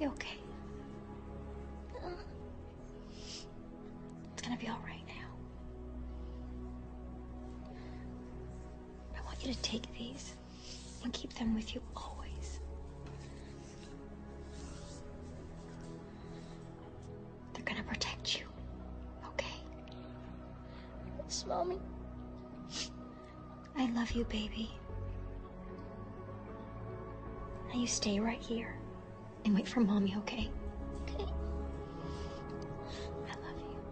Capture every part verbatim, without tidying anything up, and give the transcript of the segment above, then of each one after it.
You okay? It's gonna be all right now. I want you to take these and keep them with you always. They're gonna protect you, okay? Yes, Mommy. I love you, baby. Now you stay right here and wait for Mommy, okay? Okay. I love you.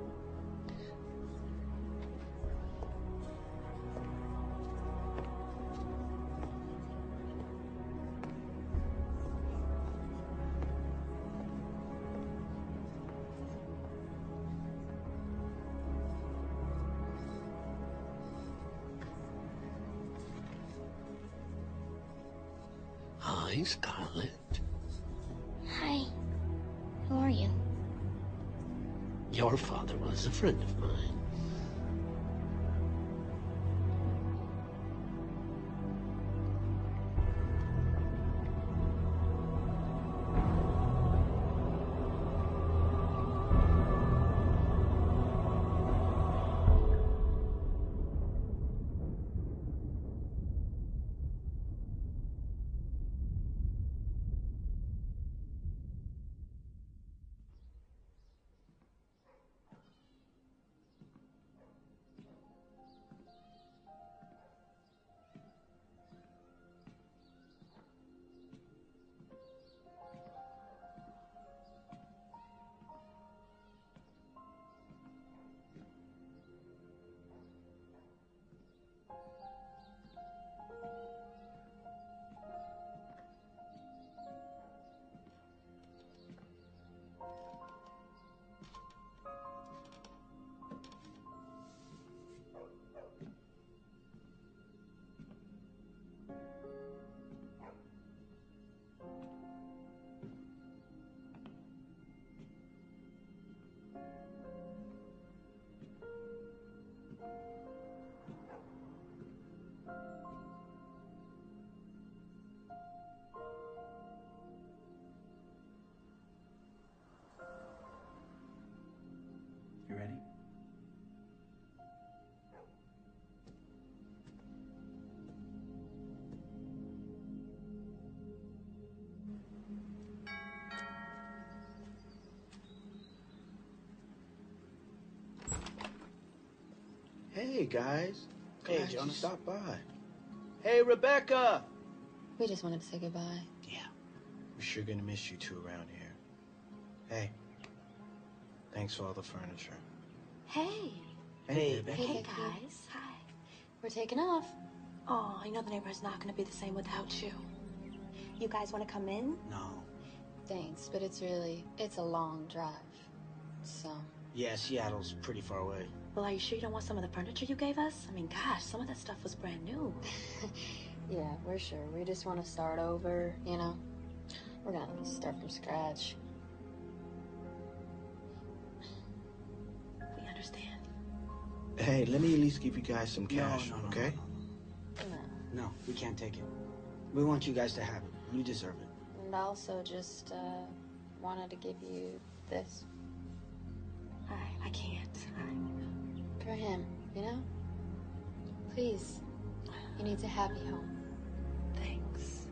Hi, Scarlett. Hi. Who are you? Your father was a friend of mine. You ready? Hey, guys. Hey, Glad you Jonas. stopped by. Hey, Rebecca! We just wanted to say goodbye. Yeah. We're sure gonna miss you two around here. Hey. Thanks for all the furniture. Hey. Hey, Rebecca. Hey, Hey, Becky. guys. Hi. We're taking off. Oh, I know the neighborhood's not gonna be the same without you. You guys wanna come in? No. Thanks, but it's really, it's a long drive. So, Yeah, Seattle's pretty far away. Well, are you sure you don't want some of the furniture you gave us? I mean, gosh, some of that stuff was brand new. yeah, we're sure. We just want to start over, you know? We're gonna start from scratch. We understand. Hey, let me at least give you guys some cash, no, no, no, okay? No, no, no. No, we can't take it. We want you guys to have it. You deserve it. And I also just, uh, wanted to give you this. I, I can't. I... For him, you know? Please. He needs a happy home. Thanks.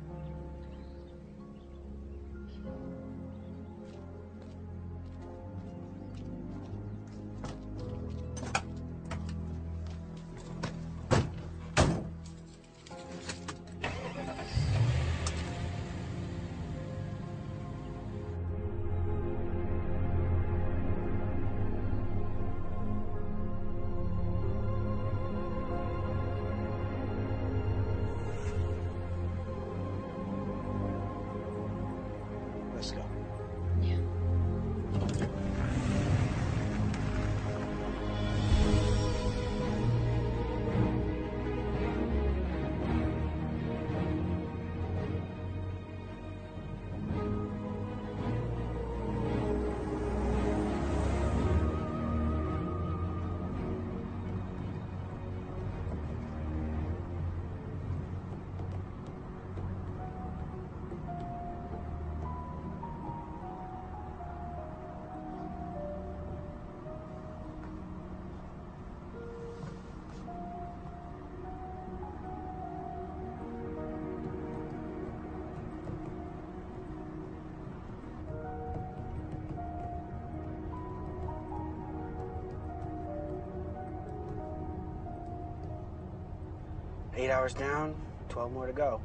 Let's go. Yeah. Eight hours down, twelve more to go.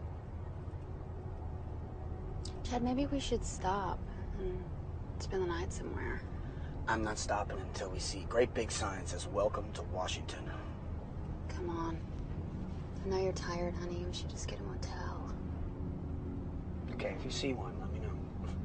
Chad, maybe we should stop and spend the night somewhere. I'm not stopping until we see great big signs that says welcome to Washington. Come on. I know you're tired, honey. We should just get a motel. Okay, if you see one, let me know.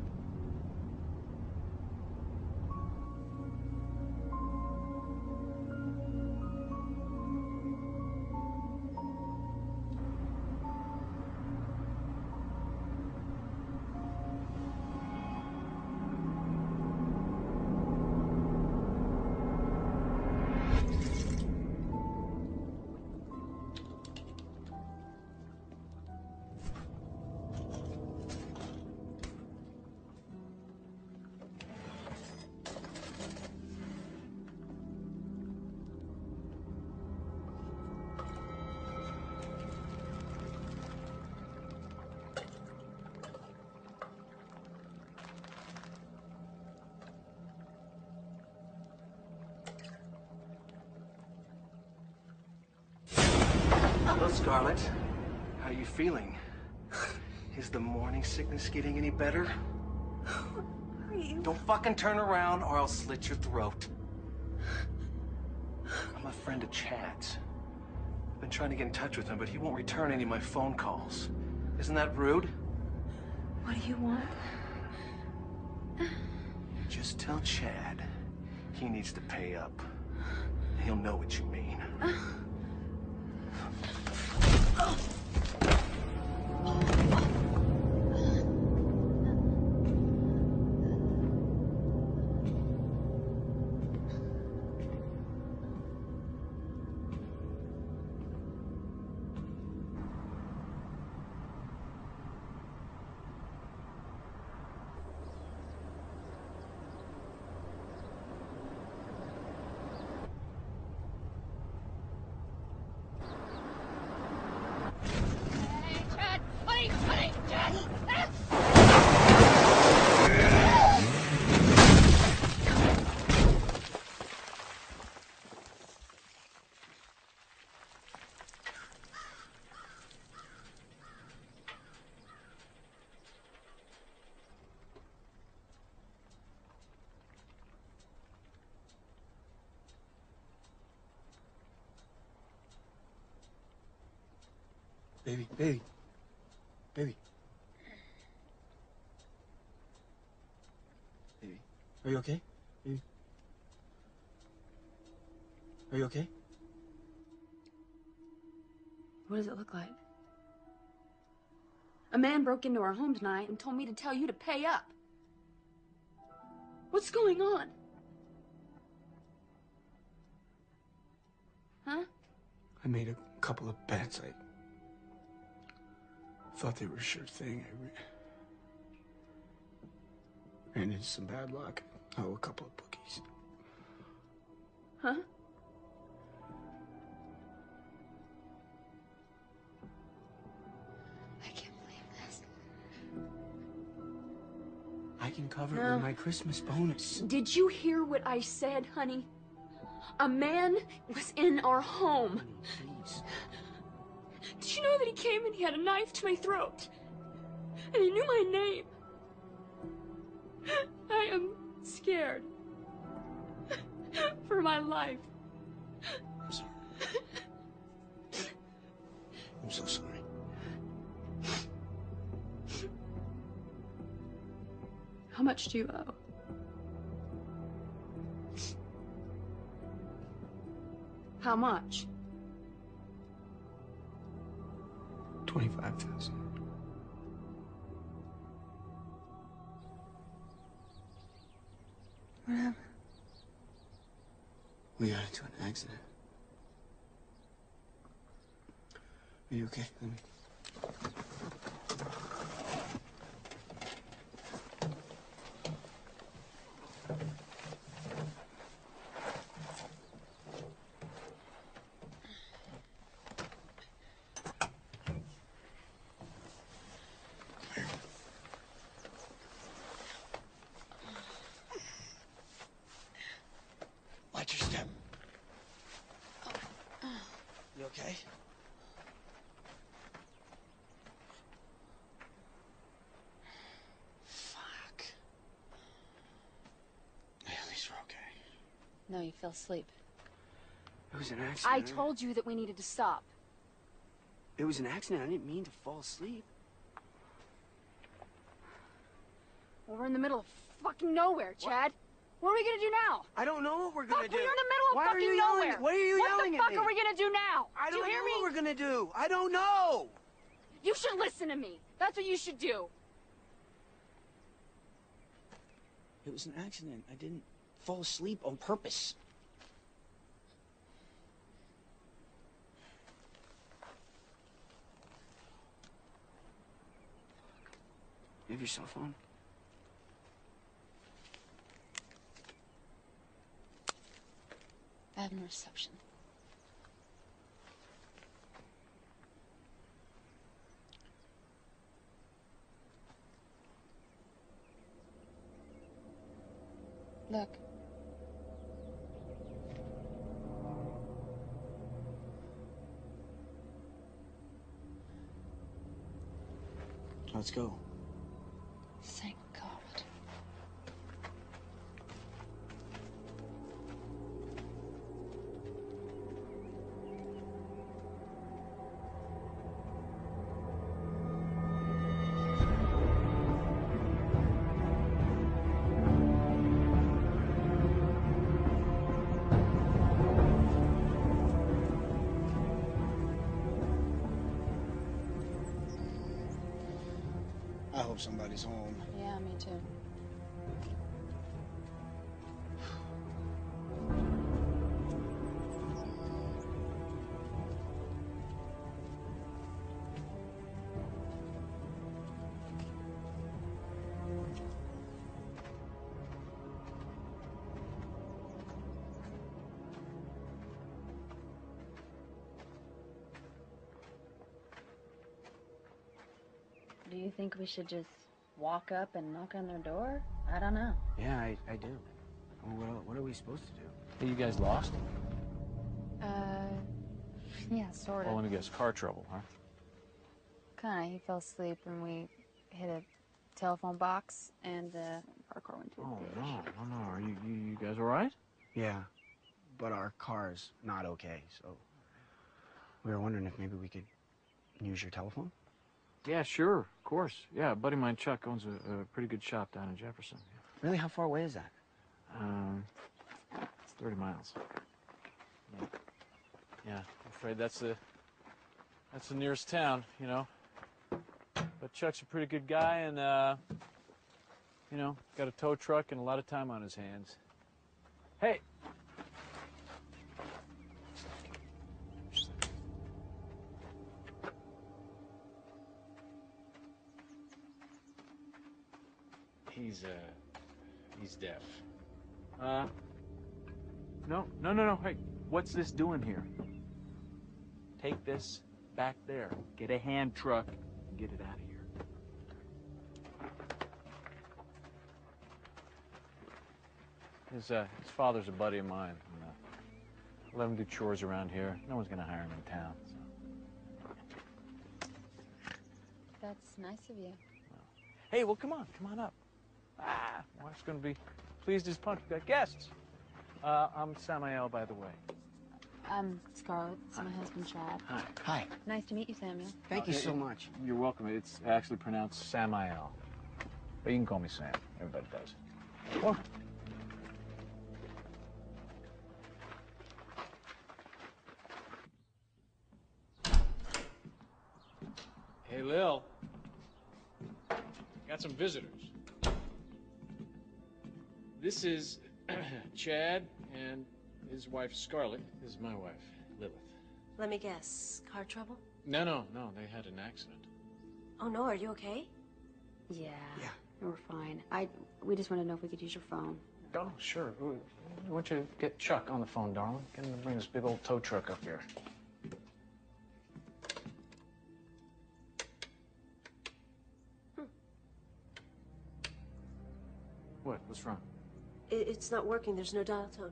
Hello, Scarlett. How you feeling? Is the morning sickness getting any better? Are you? Don't fucking turn around or I'll slit your throat. I'm a friend of Chad's. I've been trying to get in touch with him, but he won't return any of my phone calls. Isn't that rude? What do you want? Just tell Chad he needs to pay up. He'll know what you mean. Baby, baby. Baby. Baby. Are you okay? Baby. Are you okay? What does it look like? A man broke into our home tonight and told me to tell you to pay up. What's going on? Huh? I made a couple of bets. I thought they were a sure thing. I re ran into some bad luck. Oh, a couple of bookies. Huh? I can't believe this. I can cover it No. with my Christmas bonus. Did you hear what I said, honey? A man was in our home. Please. Did you know that he came and he had a knife to my throat? And he knew my name. I am scared. For my life. I'm sorry. I'm so sorry. How much do you owe? How much? Twenty-five thousand. What happened? We got into an accident. Are you okay? Let me. Watch your step. You okay? No, you fell asleep. It was an accident. I told you that we needed to stop. It was an accident. I didn't mean to fall asleep. Well, we're in the middle of fucking nowhere, Chad. What, what are we gonna do now? I don't know what we're gonna Fuck, do. we're in the middle of Why fucking are you nowhere. Yelling? Why are you what yelling the at fuck me? are we gonna do now? I do don't you hear know me? what we're gonna do. I don't know. You should listen to me. That's what you should do. It was an accident. I didn't fall asleep on purpose. You have your cell phone? I have no reception. Look. Let's go. Thank God. I hope somebody's home. Yeah, me too. Do you think we should just walk up and knock on their door? I don't know. Yeah, I, I do. Well, what, what are we supposed to do? Hey, you guys lost? Uh, yeah, sort of. Well, let me guess, car trouble, huh? Kinda. He fell asleep and we hit a telephone box and uh, our car went to a Oh, ditch. no, no, no. Are you, you, you guys all right? Yeah, but our car's not okay, so we were wondering if maybe we could use your telephone? Yeah, sure, of course. Yeah, a buddy of mine, Chuck, owns a, a pretty good shop down in Jefferson. Really? How far away is that? Um, it's thirty miles. Yeah, yeah. I'm afraid that's the that's the nearest town, you know. But Chuck's a pretty good guy, and uh, you know, got a tow truck and a lot of time on his hands. Hey. He's, uh, he's deaf. Uh, no, no, no, no, hey, what's this doing here? Take this back there, get a hand truck, and get it out of here. His, uh, his father's a buddy of mine. And, uh, let him do chores around here. No one's gonna hire him in town, so. That's nice of you. Hey, well, come on, come on up. Ah, wife's gonna be pleased as punch. We've got guests. Uh, I'm Samael, by the way. I'm Scarlett. It's my husband, Chad. Hi. Hi. Nice to meet you, Samuel. Thank you Uh, so it- much. You're welcome. It's actually pronounced Samael. But you can call me Sam. Everybody does. Well, hey, Lil. Got some visitors. This is Chad and his wife, Scarlett. This is my wife, Lilith. Let me guess. Car trouble? No, no, no. They had an accident. Oh, no. Are you okay? Yeah. Yeah. We're fine. I. We just want to know if we could use your phone. Oh, sure. I want you to get Chuck on the phone, darling. Get him to bring this big old tow truck up here. Hmm. What? What's wrong? It, it's not working. There's no dial tone.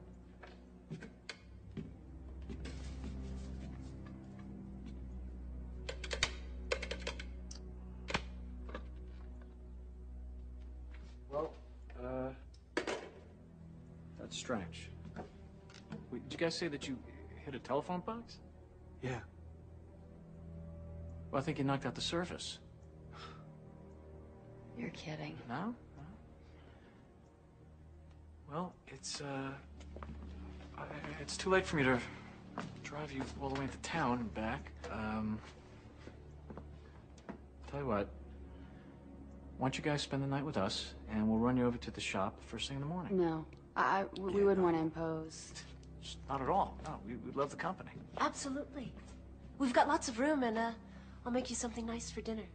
Well, uh, that's strange. Wait, did you guys say that you hit a telephone box? Yeah. Well, I think you knocked out the surface. You're kidding. No? No? Well, it's, uh... I, it's too late for me to drive you all the way into town and back. Um... Tell you what. Why don't you guys spend the night with us, and we'll run you over to the shop first thing in the morning. No. I, I we Yeah, wouldn't no. want to impose. Not at all. No, we, we love the company. Absolutely. We've got lots of room, and uh, I'll make you something nice for dinner.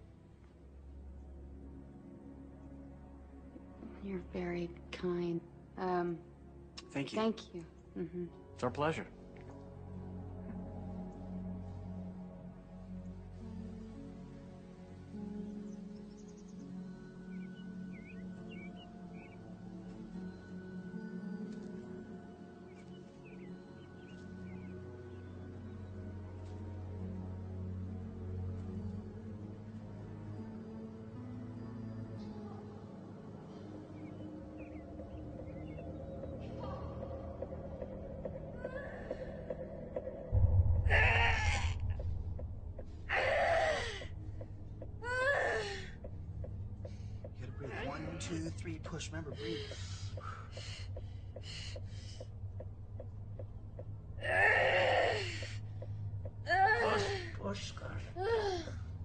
You're very kind. Um, Thank you. thank you. Mm-hmm. It's our pleasure. You gotta breathe. One, two, three, push. Remember, breathe. Push, push, Scarlett.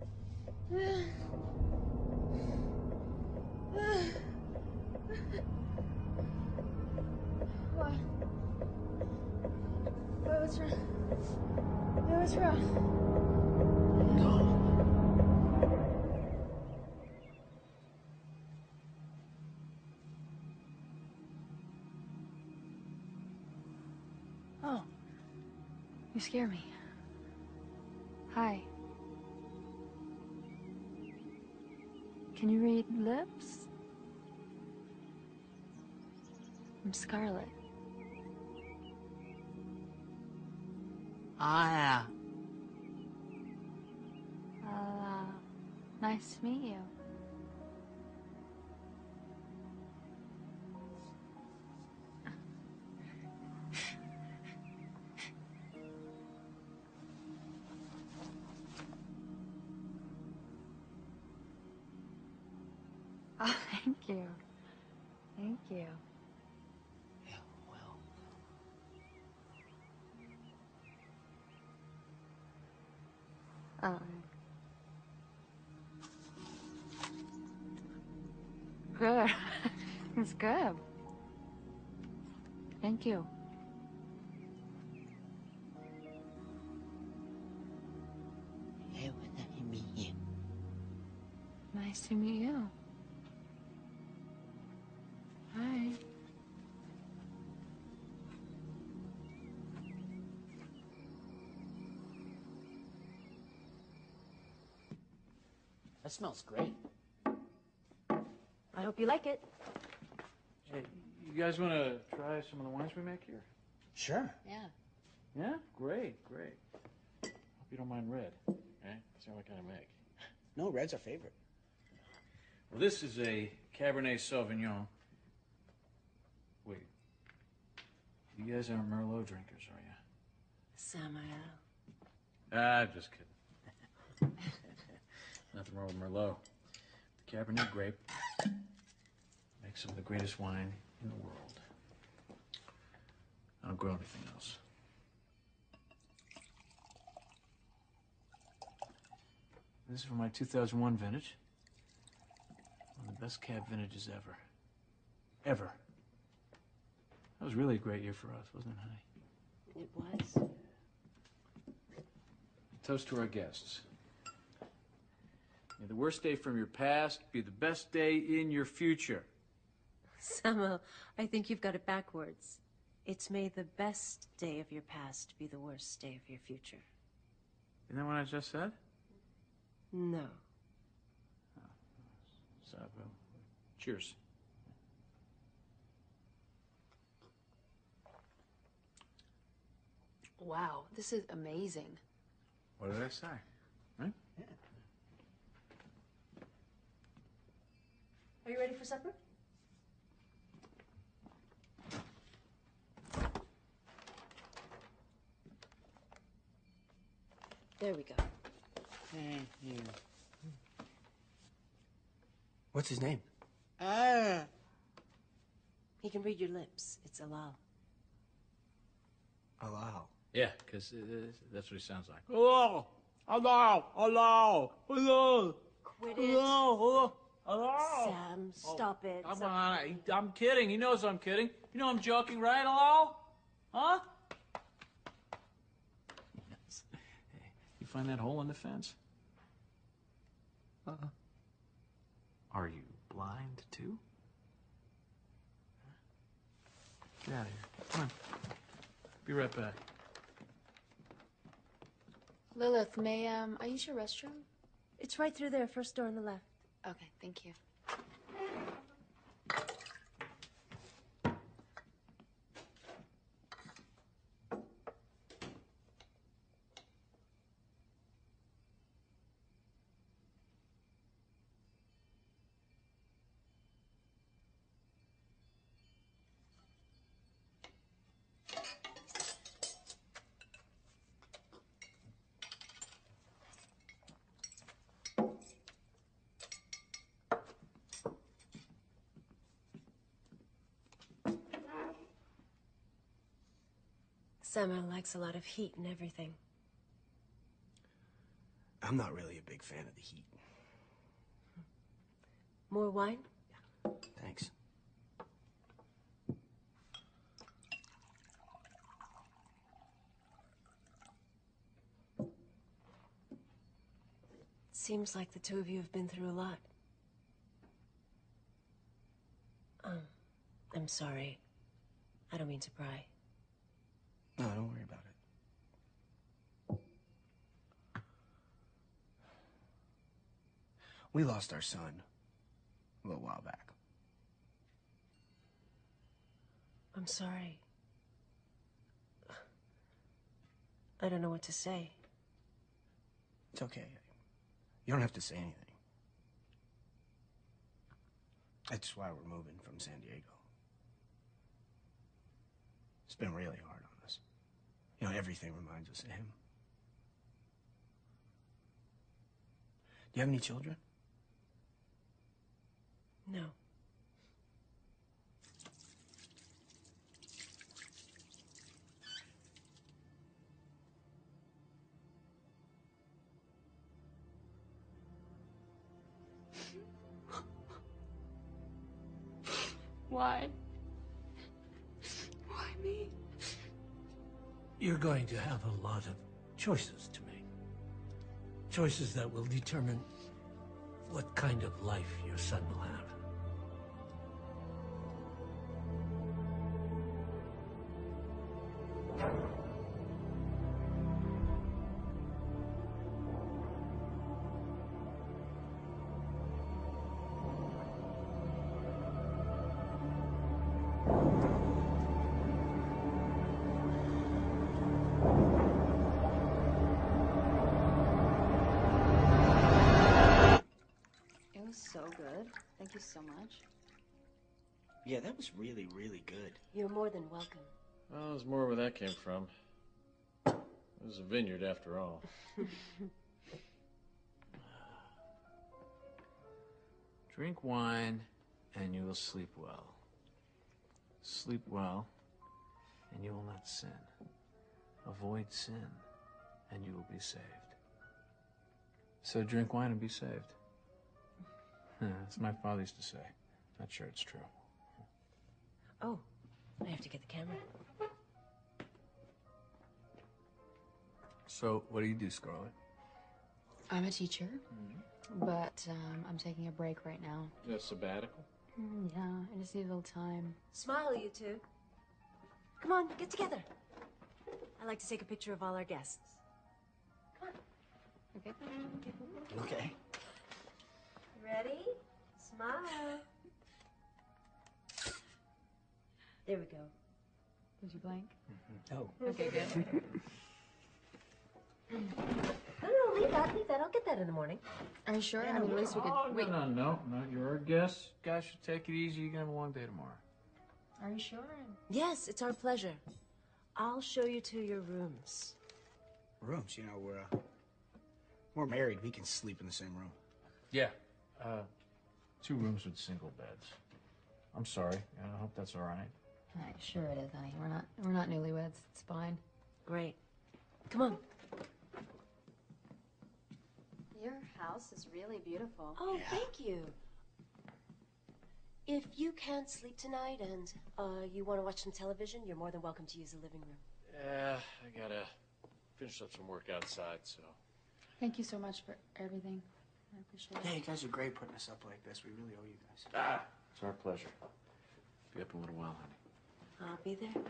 What? What was wrong? What was wrong? Oh. You scare me. Hi. Can you read lips? I'm Scarlett. Oh, yeah. Well, uh, nice to meet you. Oh, thank you. Thank you. Yeah, well. Um. Good. It's good. Thank you. Hey, when I meet you. Nice to meet you. Hi. That smells great. I hope you like it. Hey, you guys want to try some of the wines we make here? Sure. Yeah. Yeah? Great, great. Hope you don't mind red. Okay? That's the only kind I make. No, red's our favorite. Well, this is a Cabernet Sauvignon. Wait. You guys aren't Merlot drinkers, are you? Samael. Ah, I'm just kidding. Nothing wrong with Merlot. The Cabernet grape makes some of the greatest wine in the world. I don't grow anything else. This is from my two thousand one vintage. One of the best cab vintages ever. Ever. That was really a great year for us, wasn't it, honey? It was. Toast to our guests. May the worst day from your past be the best day in your future. Samuel, I think you've got it backwards. It's may the best day of your past be the worst day of your future. Isn't that what I just said? No. So, well, cheers. Wow, this is amazing. What did I say? Right? Yeah. Are you ready for supper? There we go. Thank you. What's his name? Ah. He can read your lips. It's Alal. Allow. Yeah, because uh, that's what he sounds like. Hello! Hello! Hello! Hello! Quit it. Hello! Hello! Sam, stop it. Come on, I, I'm kidding. He knows I'm kidding. You know I'm joking, right? Hello? Huh? Yes. Hey, you find that hole in the fence? Uh-uh. Are you blind, too? Get out of here. Come on. Be right back. Lilith, may um, I use your restroom? It's right through there, first door on the left. Okay, thank you. Samuel likes a lot of heat and everything. I'm not really a big fan of the heat. More wine? Thanks. Seems like the two of you have been through a lot. Um, I'm sorry. I don't mean to pry. No, don't worry about it. We lost our son a little while back. I'm sorry. I don't know what to say. It's okay. You don't have to say anything. That's why we're moving from San Diego. It's been really hard on us. You know, everything reminds us of him. Do you have any children? No. Why? Why me? You're going to have a lot of choices to make. Choices that will determine what kind of life your son will have. So good. Thank you so much. Yeah, that was really, really good. You're more than welcome. Well, there's more where that came from. It was a vineyard after all. Drink wine and you will sleep well. Sleep well and you will not sin. Avoid sin and you will be saved. So drink wine and be saved. That's my father used to say. Not sure it's true. Oh, I have to get the camera. So, what do you do, Scarlett? I'm a teacher, mm-hmm. but um, I'm taking a break right now. You a sabbatical? Mm, yeah, I just need a little time. Smile, you two. Come on, get together. I like to take a picture of all our guests. Come on. Okay. Okay. Ready? Smile. There we go. Did you blank? Mm-hmm. Oh. Okay, good. No, no, leave that, leave that. I'll get that in the morning. Are you sure? I mean, at least we could... Oh, wait. no, no, no, no. You're our guest. Guys should take it easy. You're going to have a long day tomorrow. Are you sure? Yes, it's our pleasure. I'll show you to your rooms. Rooms, you know, we're, uh, We're married. We can sleep in the same room. Yeah. Uh, two rooms with single beds. I'm sorry. I hope that's all right. Right, sure it is, honey. We're not we're not newlyweds. It's fine. Great. Come on. Your house is really beautiful. Oh, thank you. If you can't sleep tonight and uh, you want to watch some television, you're more than welcome to use the living room. Yeah, I gotta finish up some work outside, so. Thank you so much for everything. I appreciate it. Yeah, you guys are great putting us up like this. We really owe you guys. Ah, it's our pleasure. Be up in a little while, honey. I'll be there.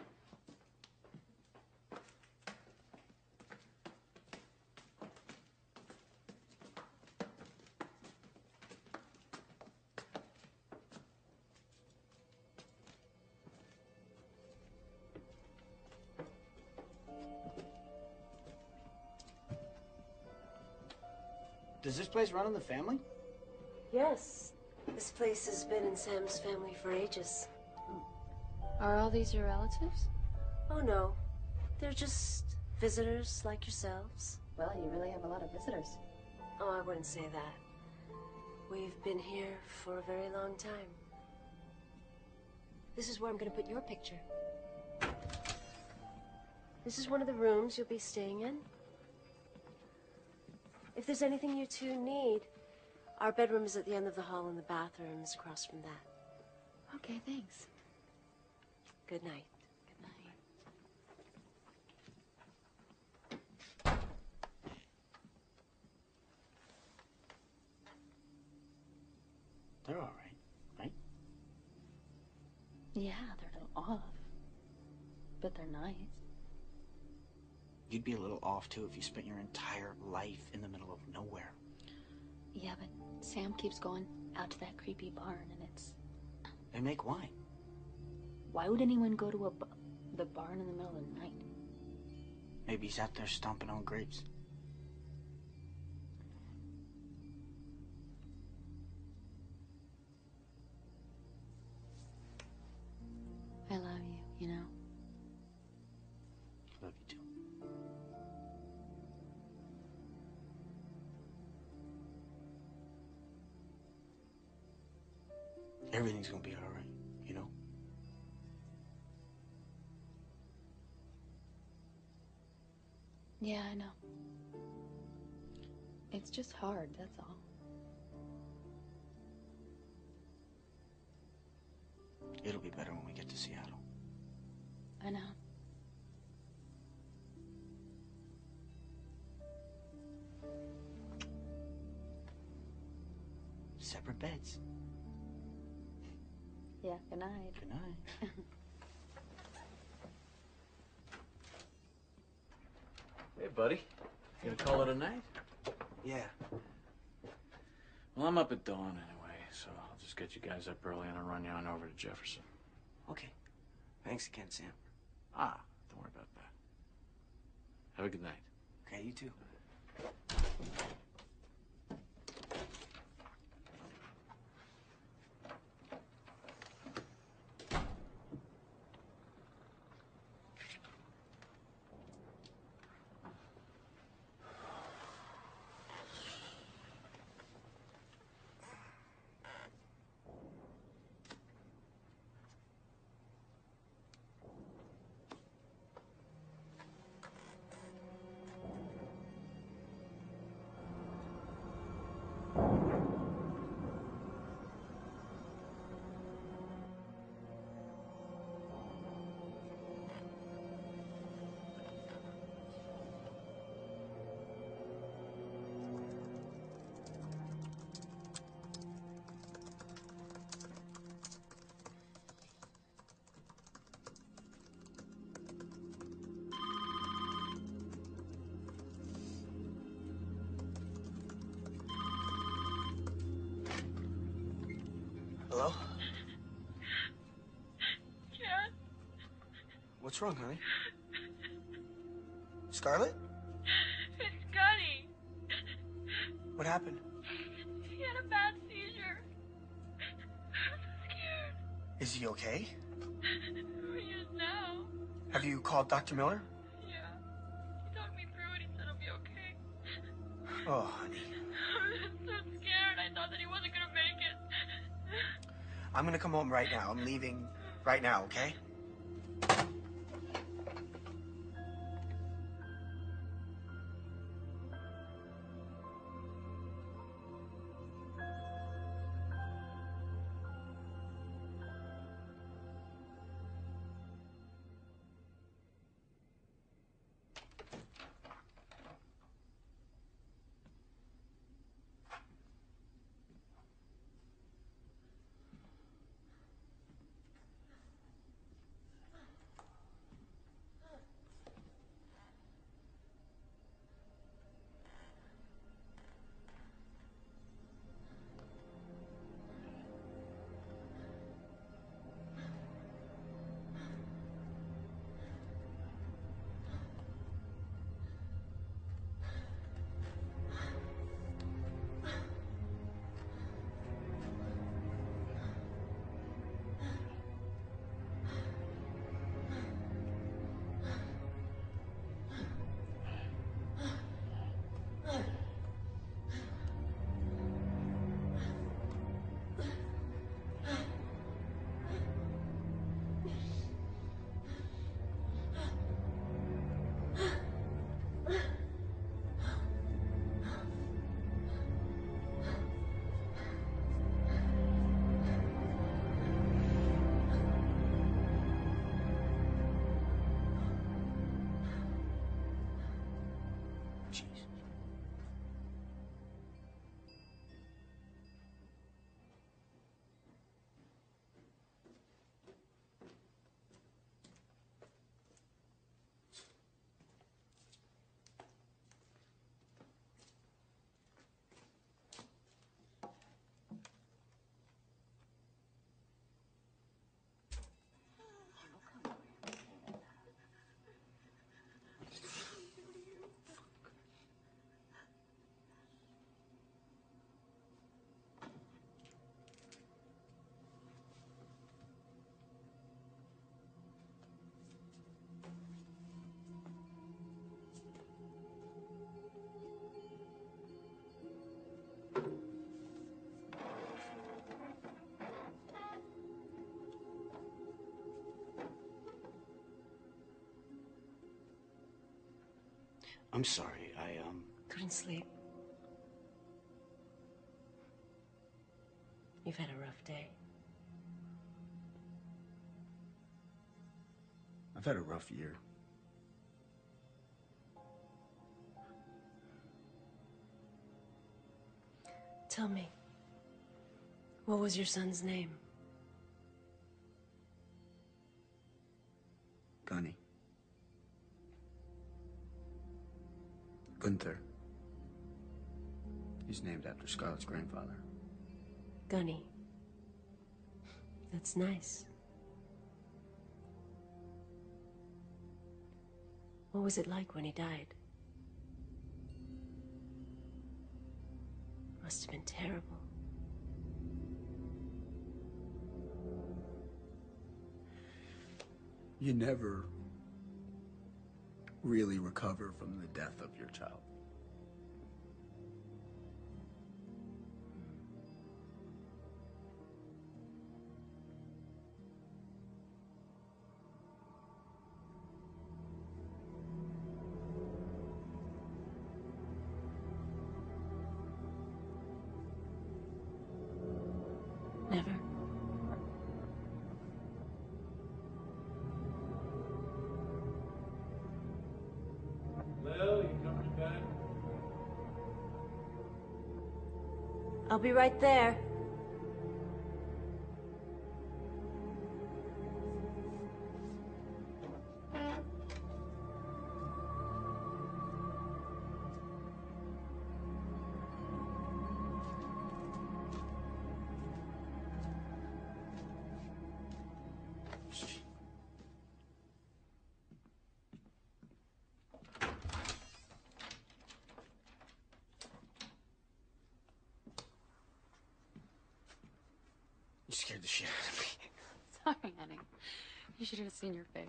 Does this place run in the family? Yes. This place has been in Sam's family for ages. Are all these your relatives? Oh, no. They're just visitors like yourselves. Well, you really have a lot of visitors. Oh, I wouldn't say that. We've been here for a very long time. This is where I'm going to put your picture. This is one of the rooms you'll be staying in. If there's anything you two need, our bedroom is at the end of the hall and the bathroom is across from that. Okay, thanks. Good night. Good night. They're all right, right? Yeah, they're a little off. But they're nice. You'd be a little off, too, if you spent your entire life in the middle of nowhere. Yeah, but Sam keeps going out to that creepy barn, and it's... They make wine. Why would anyone go to a bu the barn in the middle of the night? Maybe he's out there stomping on grapes. I love you, you know? Love you, too. Everything's gonna be all right, you know? Yeah, I know. It's just hard, that's all. It'll be better when we get to Seattle. I know. Separate beds. Yeah, good night. Good night. Hey, buddy. You gonna call it a night? Yeah. Well, I'm up at dawn anyway, so I'll just get you guys up early and I'll run you on over to Jefferson. Okay. Thanks again, Sam. Ah, don't worry about that. Have a good night. Okay, you too. Hello? Jan? What's wrong, honey? Scarlett? It's Gunny. What happened? He had a bad seizure. I'm so scared. Is he okay? He is now. Have you called Doctor Miller? Yeah. He talked me through it. He said it'll be okay. Oh, honey. I'm so scared. I thought that he wasn't gonna make it. I'm gonna come home right now. I'm leaving right now, okay? I'm sorry, I, um... Couldn't sleep. You've had a rough day. I've had a rough year. Tell me, what was your son's name? Gunny. Gunther. He's named after Scarlett's grandfather. Gunny. That's nice. What was it like when he died? Must have been terrible. You never really recover from the death of your child. Never. Lil, you coming to bed? I'll be right there. You scared the shit out of me. Sorry, honey. You should have seen your face.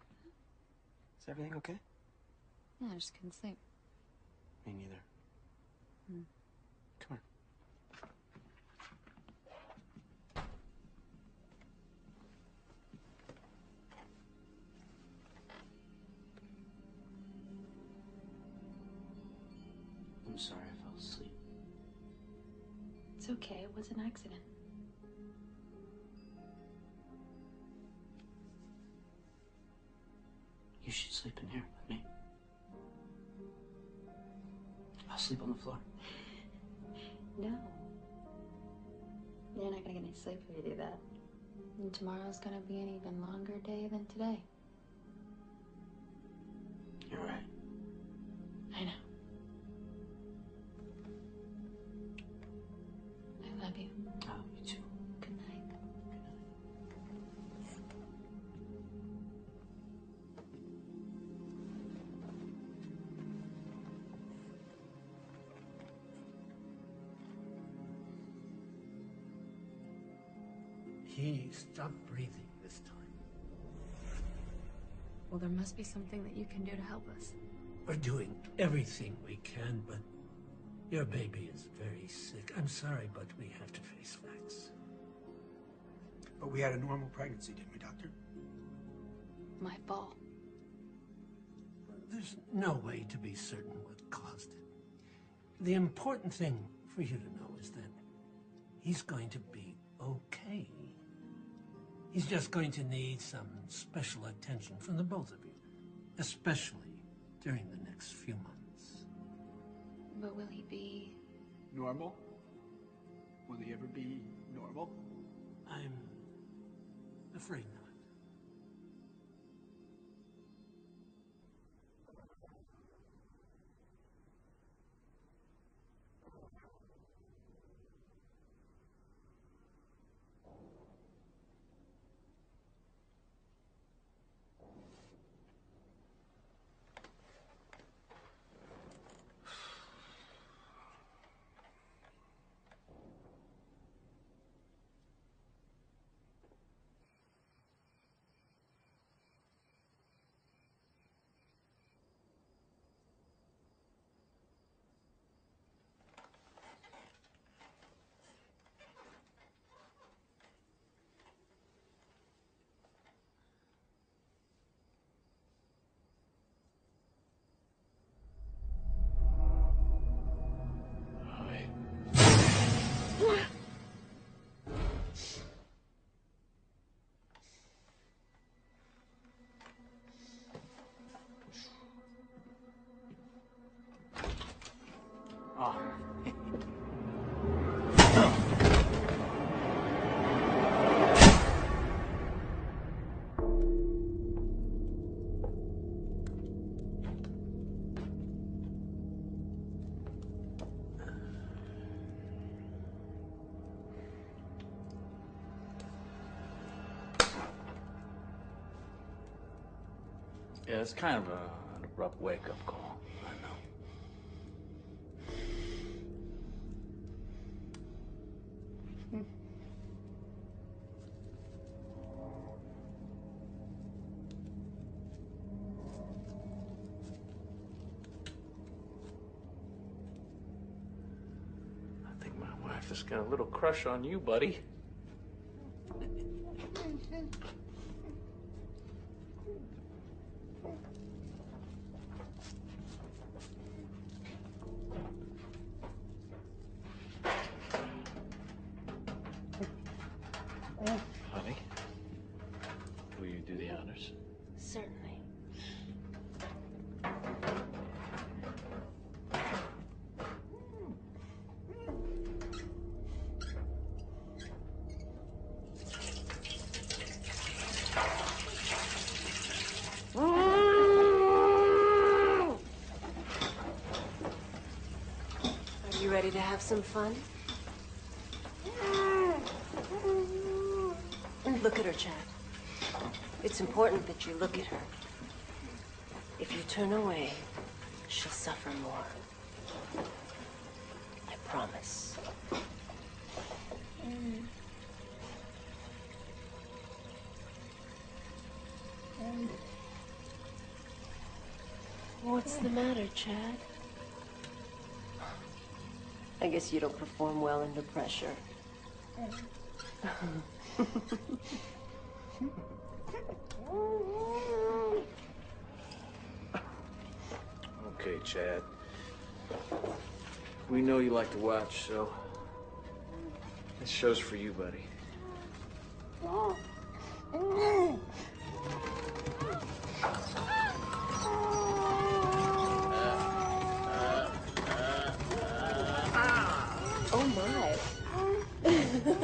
Is everything okay? Yeah, I just couldn't sleep. Me neither. Come here. I'm sorry I fell asleep. It's okay. It was an accident. You should sleep in here with me. I'll sleep on the floor. No. You're not gonna get any sleep if you do that. And tomorrow's gonna be an even longer day than today. You're right. I know. I love you. I love you too. Good night. He stopped breathing this time. Well, there must be something that you can do to help us. We're doing everything we can, but your baby is very sick. I'm sorry, but we have to face facts. But we had a normal pregnancy, didn't we, Doctor? My fault. There's no way to be certain what caused it. The important thing for you to know is that he's going to be okay. He's just going to need some special attention from the both of you, especially during the next few months. But will he be... Normal? Will he ever be normal? I'm afraid not. Ah. Yeah, it's kind of a, an abrupt wake-up call. I know. I think my wife has got a little crush on you, buddy. Honey, will you do the honors? Certainly. Are you ready to have some fun? Look at her, Chad. It's important that you look at her. If you turn away, she'll suffer more. I promise. What's the matter, Chad? I guess you don't perform well under pressure. Okay, Chad. We know you like to watch, so this show's for you, buddy. Oh my.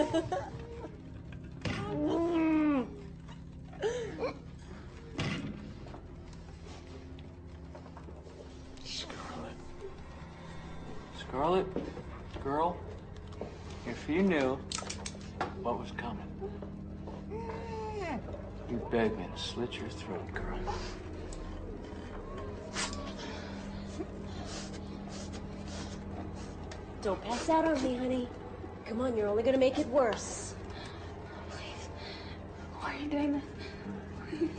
Scarlet. Scarlet, girl, if you knew what was coming, you'd beg me to slit your throat, girl. Don't pass out on me, honey. Come on, you're only gonna make it worse. Please. Why are you doing this? Please.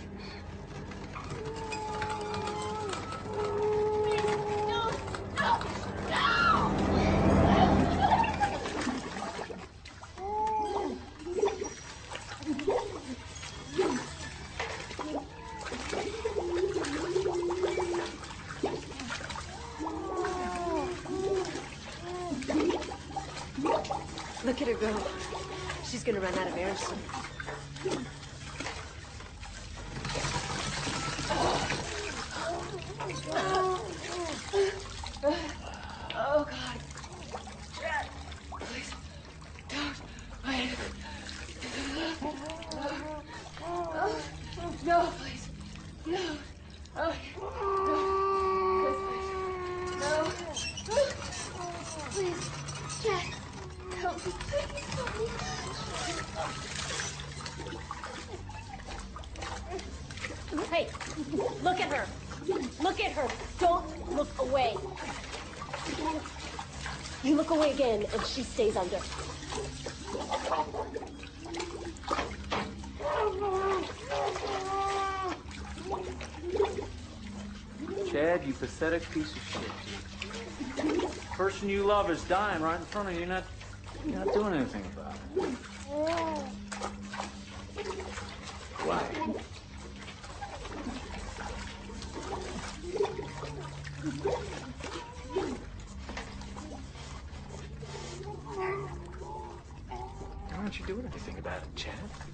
No! No! No! Look at her go. She's gonna run out of air soon. Oh, God. Jack, please, don't. Wait. No, please. No. Oh, no. Please, please. No. Please, Jack. Help me, please. Help me. Hey, look at her. Look at her. Don't look away. You look away again, and she stays under. Chad, you pathetic piece of shit. The person you love is dying right in front of you. You're not, you're not doing anything about it. Why? Why aren't you doing anything about it, Chad?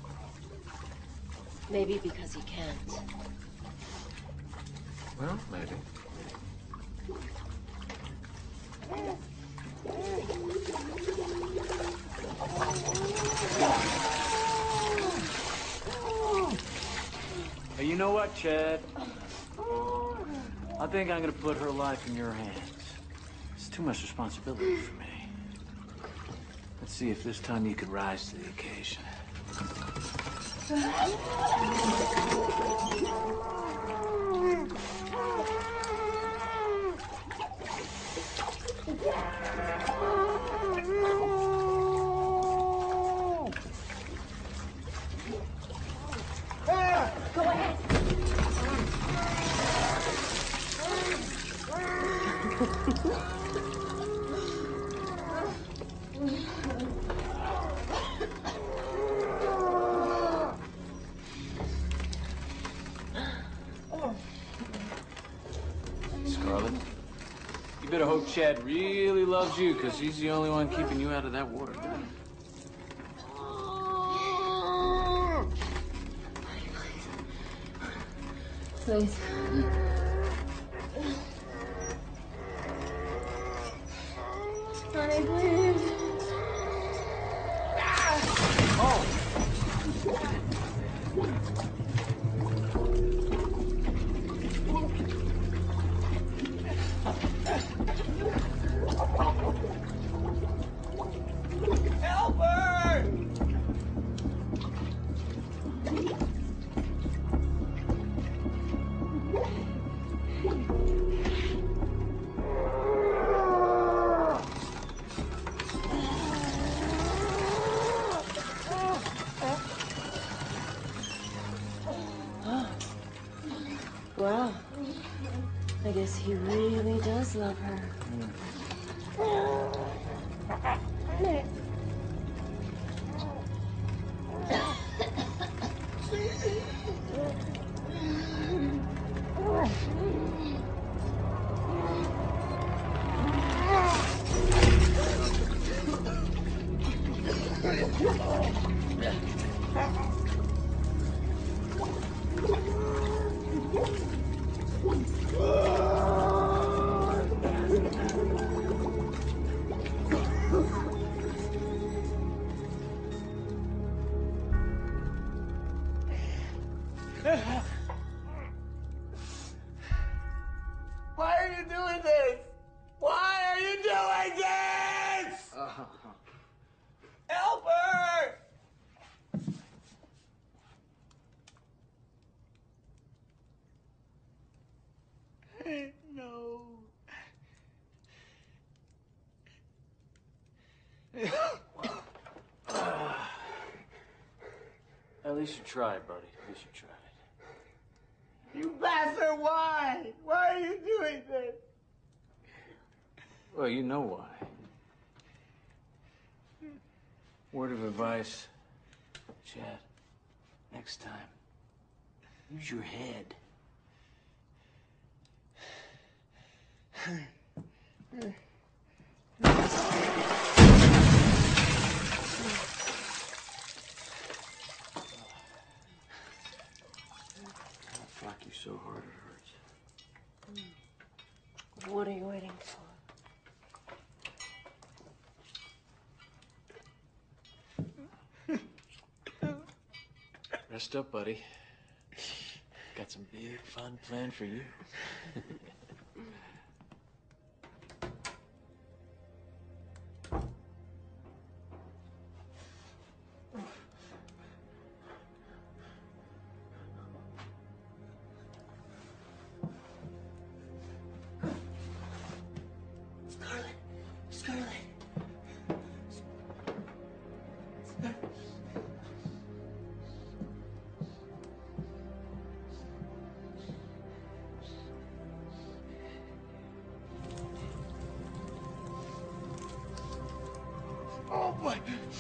Maybe because he can't. Well, maybe. Hey, you know what, Chad? I think I'm gonna put her life in your hands. It's too much responsibility for me. Let's see if this time you could rise to the occasion. Go ahead. Scarlet, you better hope Chad really loves you, because he's the only one keeping you out of that water. Please. Honey, please. Oh! Help her! Wow. I guess he really does love her. Mm. Why are you doing this? Why are you doing this? Uh, Help her! No. At least you tried, buddy. At least you tried. You bastard, why? Why are you doing this? Well, you know why. Word of advice, Chad. Next time, use your head. I'll fuck you so hard it hurts. What are you waiting for? Rest up, buddy. Got some big fun planned for you. Scarlet, Scarlet. Oh boy.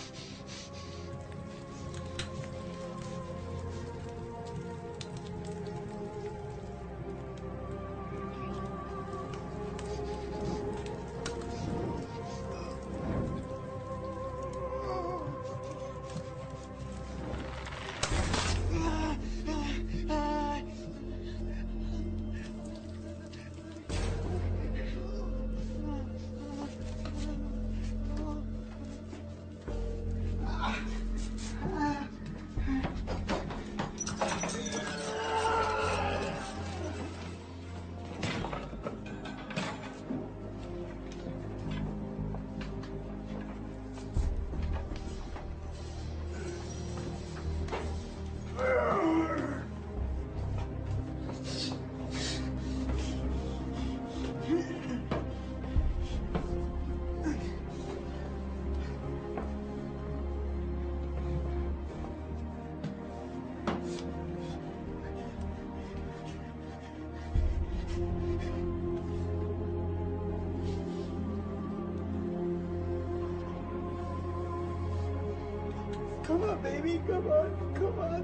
Come on, baby, come on, come on.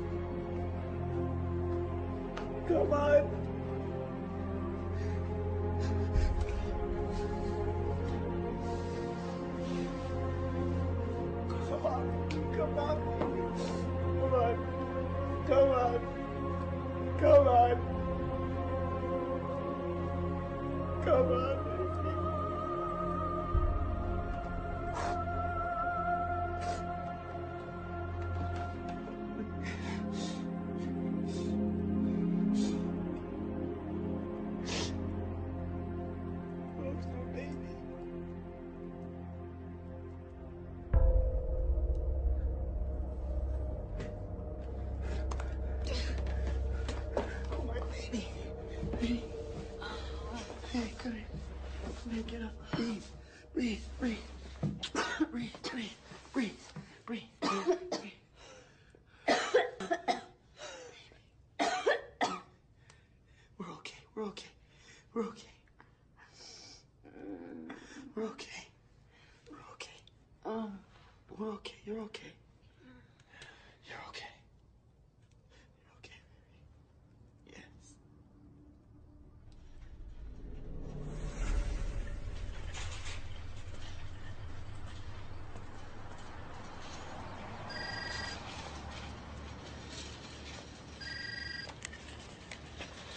Come on. Come on, come on, baby. Come on, come on, come on. Come on, baby. Get up. Breathe. Breathe. Breathe. Breathe. Breathe. Breathe. Breathe. Breathe. We're okay. We're okay. We're okay. We're okay. We're okay.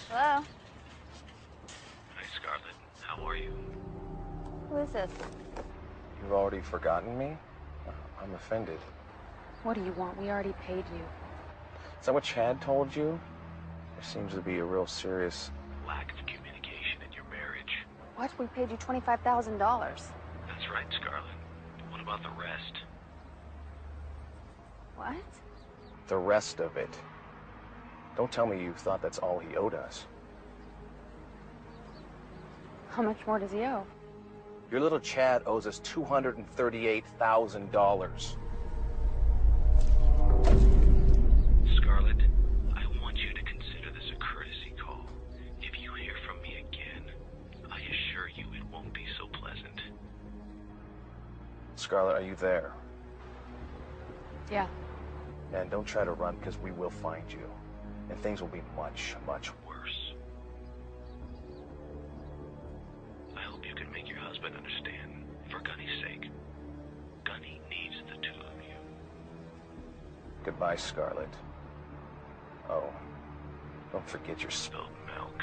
Hello? Hi, Scarlett. How are you? Who is this? You've already forgotten me? I'm offended. What do you want? We already paid you. Is that what Chad told you? There seems to be a real serious lack of communication in your marriage. What? We paid you twenty-five thousand dollars. That's right, Scarlett. What about the rest? What? The rest of it. Don't tell me you thought that's all he owed us. How much more does he owe? Your little Chad owes us two hundred thirty-eight thousand dollars. Scarlett, I want you to consider this a courtesy call. If you hear from me again, I assure you it won't be so pleasant. Scarlett, are you there? Yeah. And don't try to run, because we will find you. And things will be much, much worse. I hope you can make your husband understand, for Gunny's sake. Gunny needs the two of you. Goodbye, Scarlett. Oh, don't forget your spilled milk.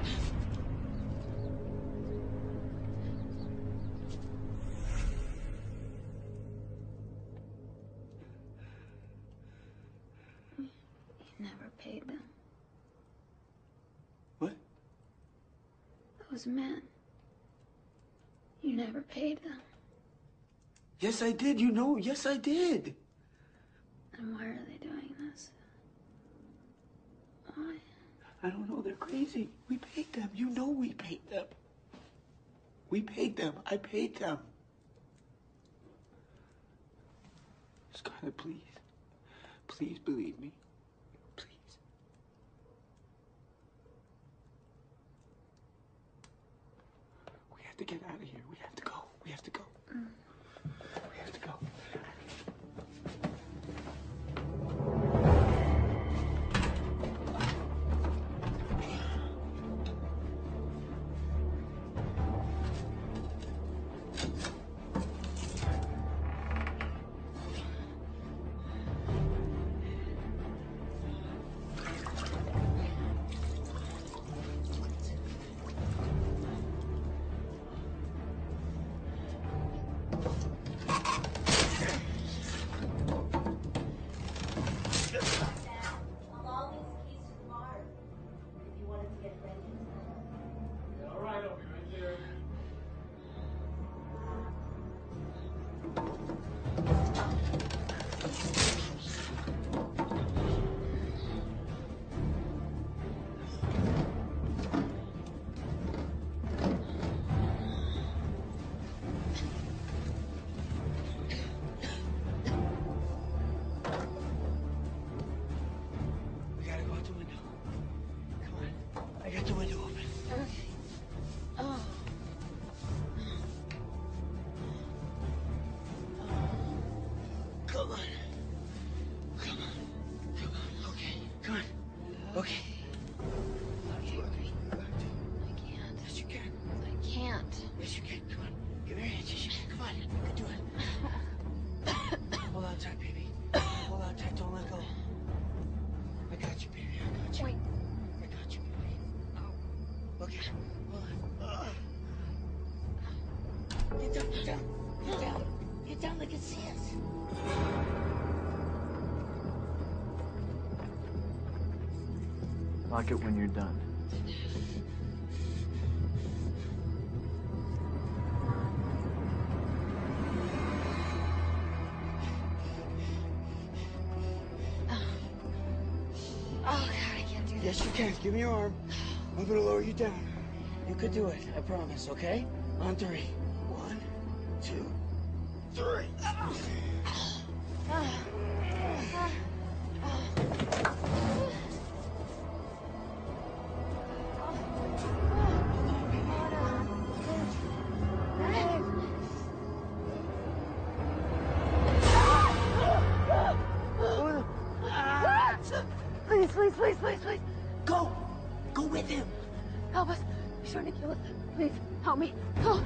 Never paid them. What? Those men. You never paid them. Yes, I did. You know, yes, I did. And why are they doing this? Why? I don't know. They're crazy. We paid them. You know we paid them. We paid them. I paid them. Scarlett, please. Please believe me. Please. We have to get out of here. We have to go. We have to go. Mm. We have to go. Okay. Okay. I can't. Yes, you can. I can't. Yes, you can. Come on. Give me your hands. Yes, you can. Come on. You can do it. Hold on tight, baby. Hold on tight. Don't let go. I got you, baby. I got you. Wait. I got you, baby. Oh. Okay. Hold on. Uh. Get down. Get down. Get down. Get down. They can see us. Lock it when you're done. Oh, God, I can't do this. Yes, you can. Give me your arm. I'm gonna lower you down. You could do it. I promise, okay? On three. One, two, three. Ah. Ah. Ah. Please, please, please, please, please. Go. Go with him. Help us. He's trying to kill us. Please, help me. Go.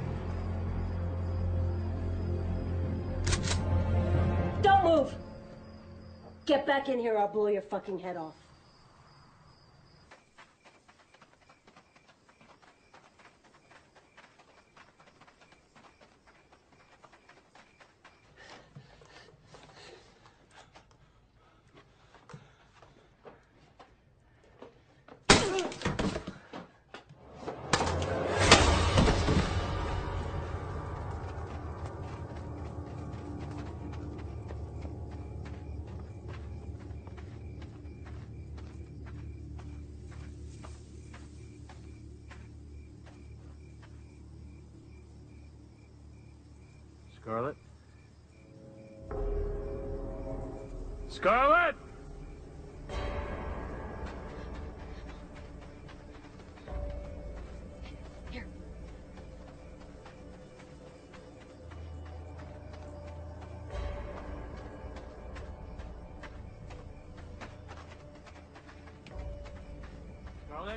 Don't move! Get back in here or I'll blow your fucking head off. Scarlet? Scarlet! Here. Scarlet?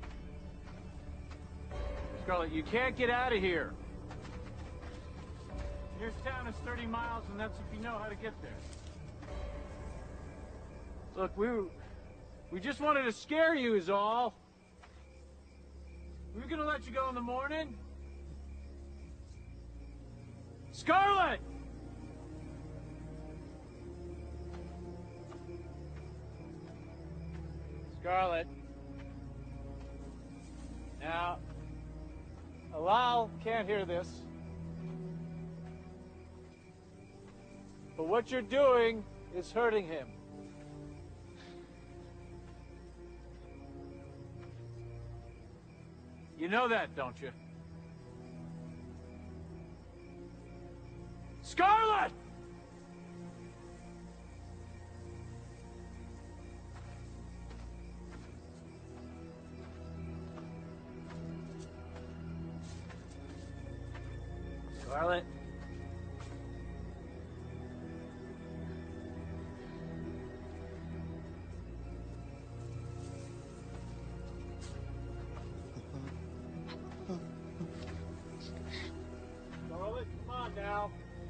Scarlet, you can't get out of here. Nearest town is thirty miles, and that's if you know how to get there. Look, we were, we just wanted to scare you is all. We were gonna let you go in the morning. Scarlet! Scarlet. Now, Alal can't hear this. But what you're doing is hurting him. You know that, don't you? Scarlet! Scarlet? Scarlet, come on now.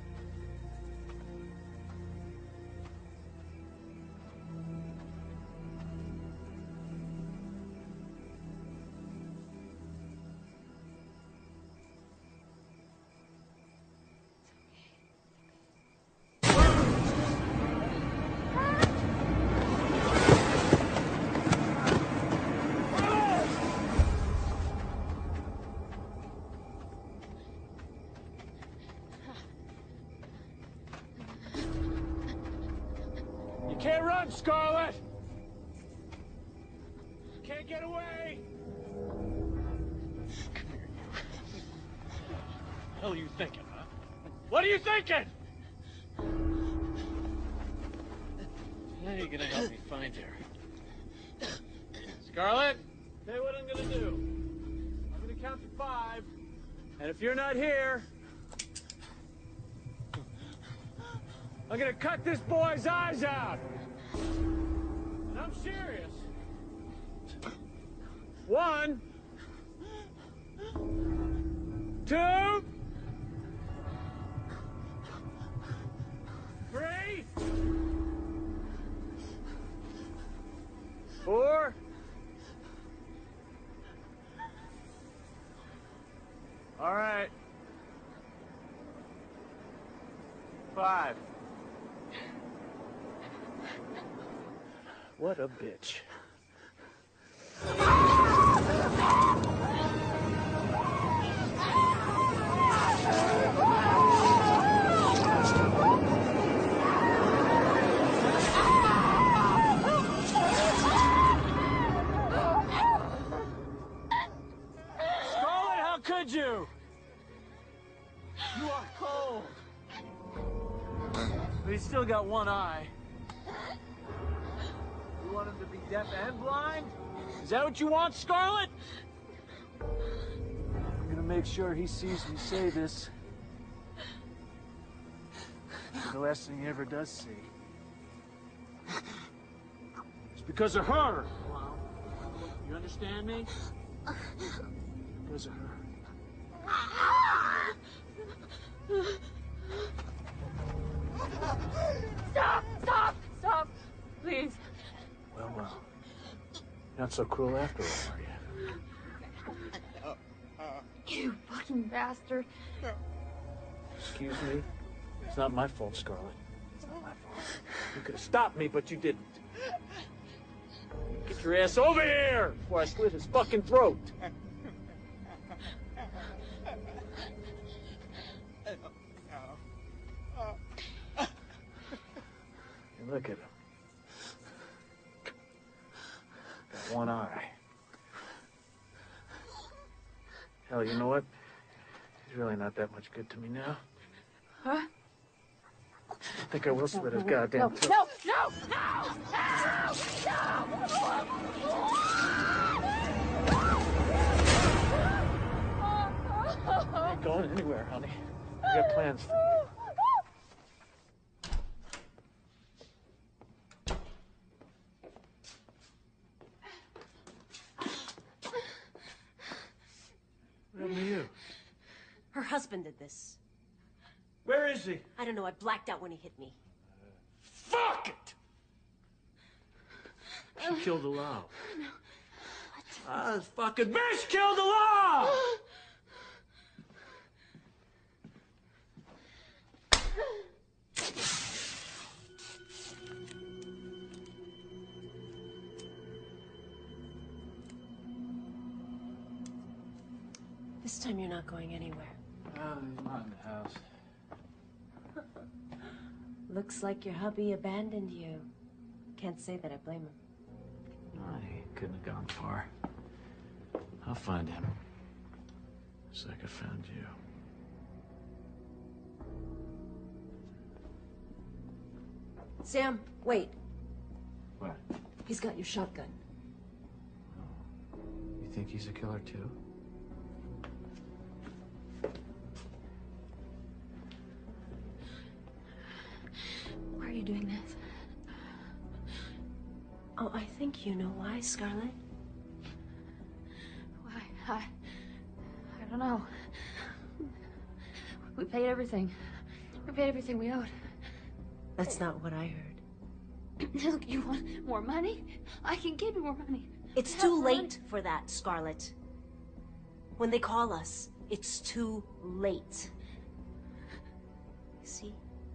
You can't run, Scarlet! You can't get away! What the hell are you thinking, huh? What are you thinking? How are you gonna help me find her? Scarlet, tell you what I'm gonna do. I'm gonna count to five, and if you're not here, I'm gonna cut this boy's eyes out! And I'm serious. One. Two. Three. Four. All right. Five. What a bitch. Scarlet, how could you? You are cold. But he's still got one eye. You want him to be deaf and blind? Is that what you want, Scarlet? I'm gonna make sure he sees me say this. It's the last thing he ever does see. It's because of her. You understand me? Because of her. Stop! Stop! Stop! Please. Well, well. Not so cruel after all, are you? You fucking bastard. Excuse me? It's not my fault, Scarlet. It's not my fault. You could have stopped me, but you didn't. Get your ass over here before I slit his fucking throat. And look at him. Got one eye. Hell, you know what? He's really not that much good to me now. Huh? I think I will split his goddamn No, throat. no, no, no, I ain't going anywhere, honey. I got plans for you. What happened to you? Her husband did this. Where is he? I don't know. I blacked out when he hit me. Fuck it! She killed the law. No. Ah, this fucking bitch killed the law! This time you're not going anywhere. Oh, he's not in the house. Looks like your hubby abandoned you. Can't say that I blame him. I couldn't have gone far. I'll find him. Just like I found you. Sam, wait. What? He's got your shotgun. You think he's a killer too? Why are you doing this? Oh, I think you know why, Scarlett. Why? I, I don't know. We paid everything. We paid everything we owed. That's not what I heard. Look, you want more money? I can give you more money. It's too late for that, Scarlett. When they call us, it's too late. You see?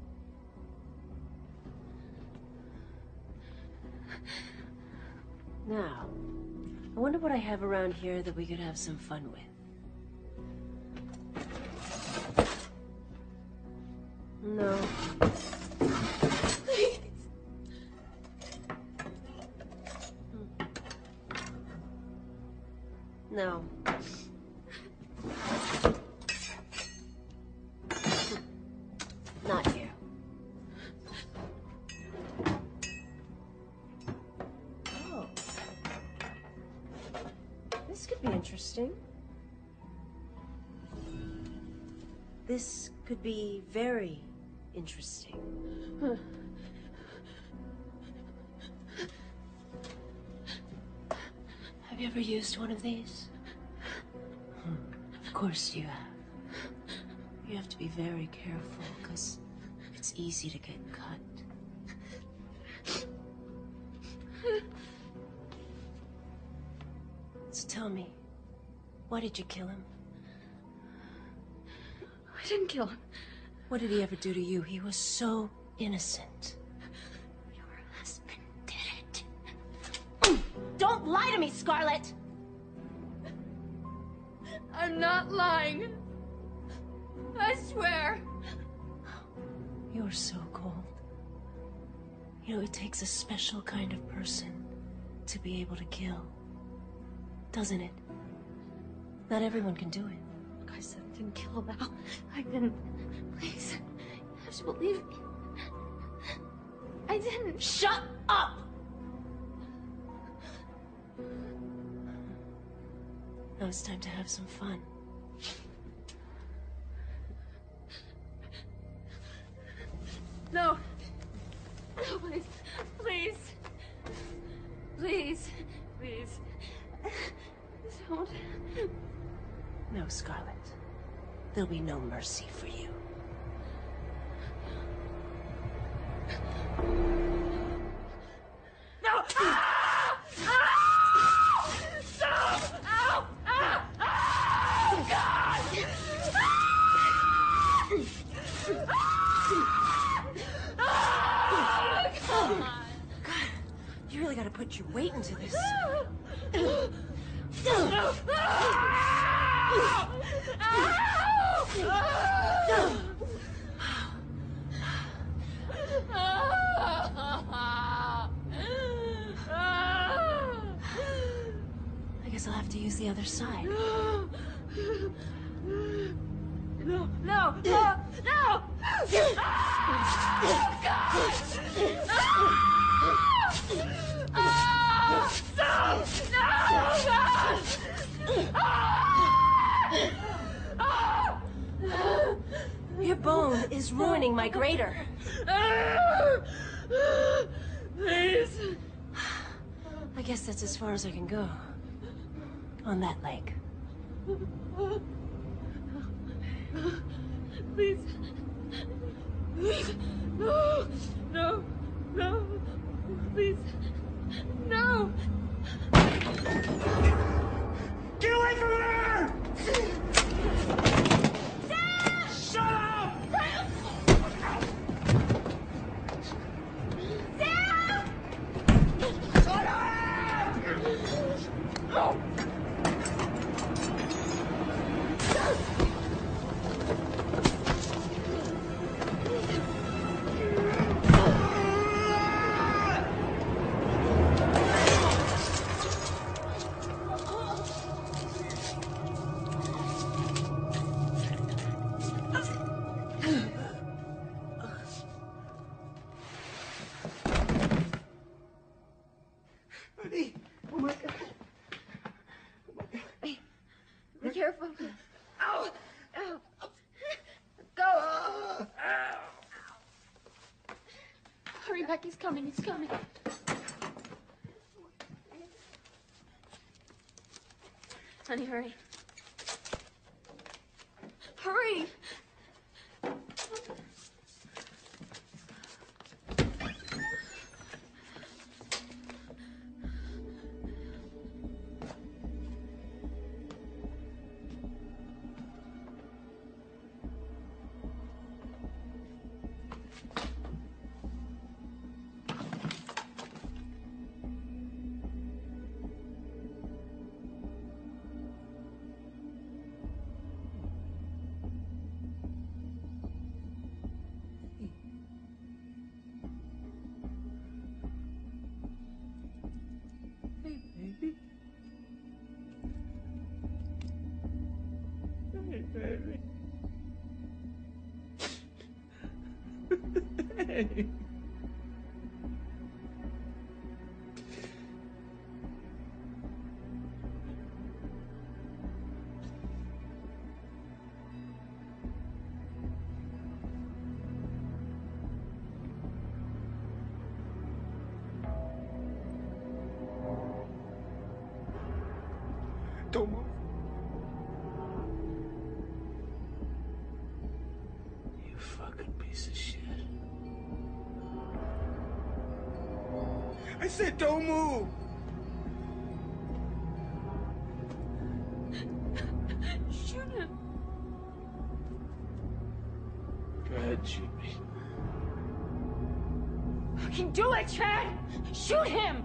Now, I wonder what I have around here that we could have some fun with. No. Please. No. Not here. Oh. This could be interesting. This could be very interesting. Huh. Have you ever used one of these? Hmm. Of course you have. You have to be very careful, because it's easy to get cut. So tell me, why did you kill him? I didn't kill him. What did he ever do to you? He was so innocent. Your husband did it. Don't lie to me, Scarlett! I'm not lying. I swear. You're so cold. You know, it takes a special kind of person to be able to kill. Doesn't it? Not everyone can do it. Look, I said I didn't kill him, Al. I didn't. Please. You have to believe me. I didn't. Shut up! Now it's time to have some fun. No. No, please. Please. Please. Please. Don't. No, Scarlett. There'll be no mercy for you. No! Ah! Ah! Stop! Ow! Ah! Oh, God! Ah! Oh, God! You really gotta put your weight into this. I guess I'll have to use the other side. No, no, no, no! Your bone is ruining my grater. Please. I guess that's as far as I can go. On that leg. Please. Please. No. No. No. Please. No. Get away from her! Dad! Shut up! Dad! Shut up! No! Honey. Oh my God. Hey, be careful. Ow! Ow! Go! Ow. Hurry back, he's coming, he's coming. Honey, hurry. Hurry! Baby. Hey, baby. Hey. Don't move. You fucking piece of shit. I said don't move. Shoot him. Go ahead, shoot me. I can do it, Chad! Shoot him!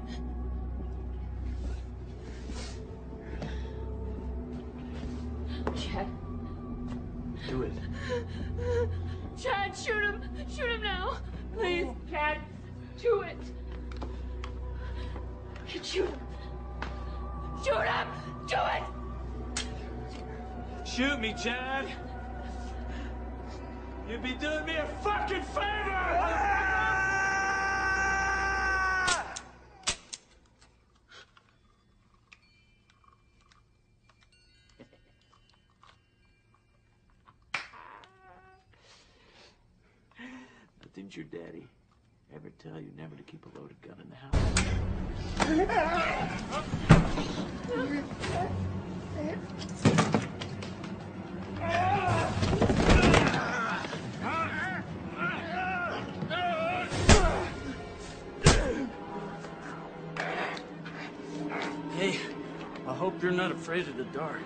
Chad. Do it. Chad, shoot him! Shoot him now! Please, Chad, do it! Shoot him! Shoot him! Do it! Shoot me, Chad! You'd be doing me a fucking favor! Didn't your daddy ever tell you never to keep a loaded gun in the house? Hey, I hope you're not afraid of the dark.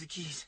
keys.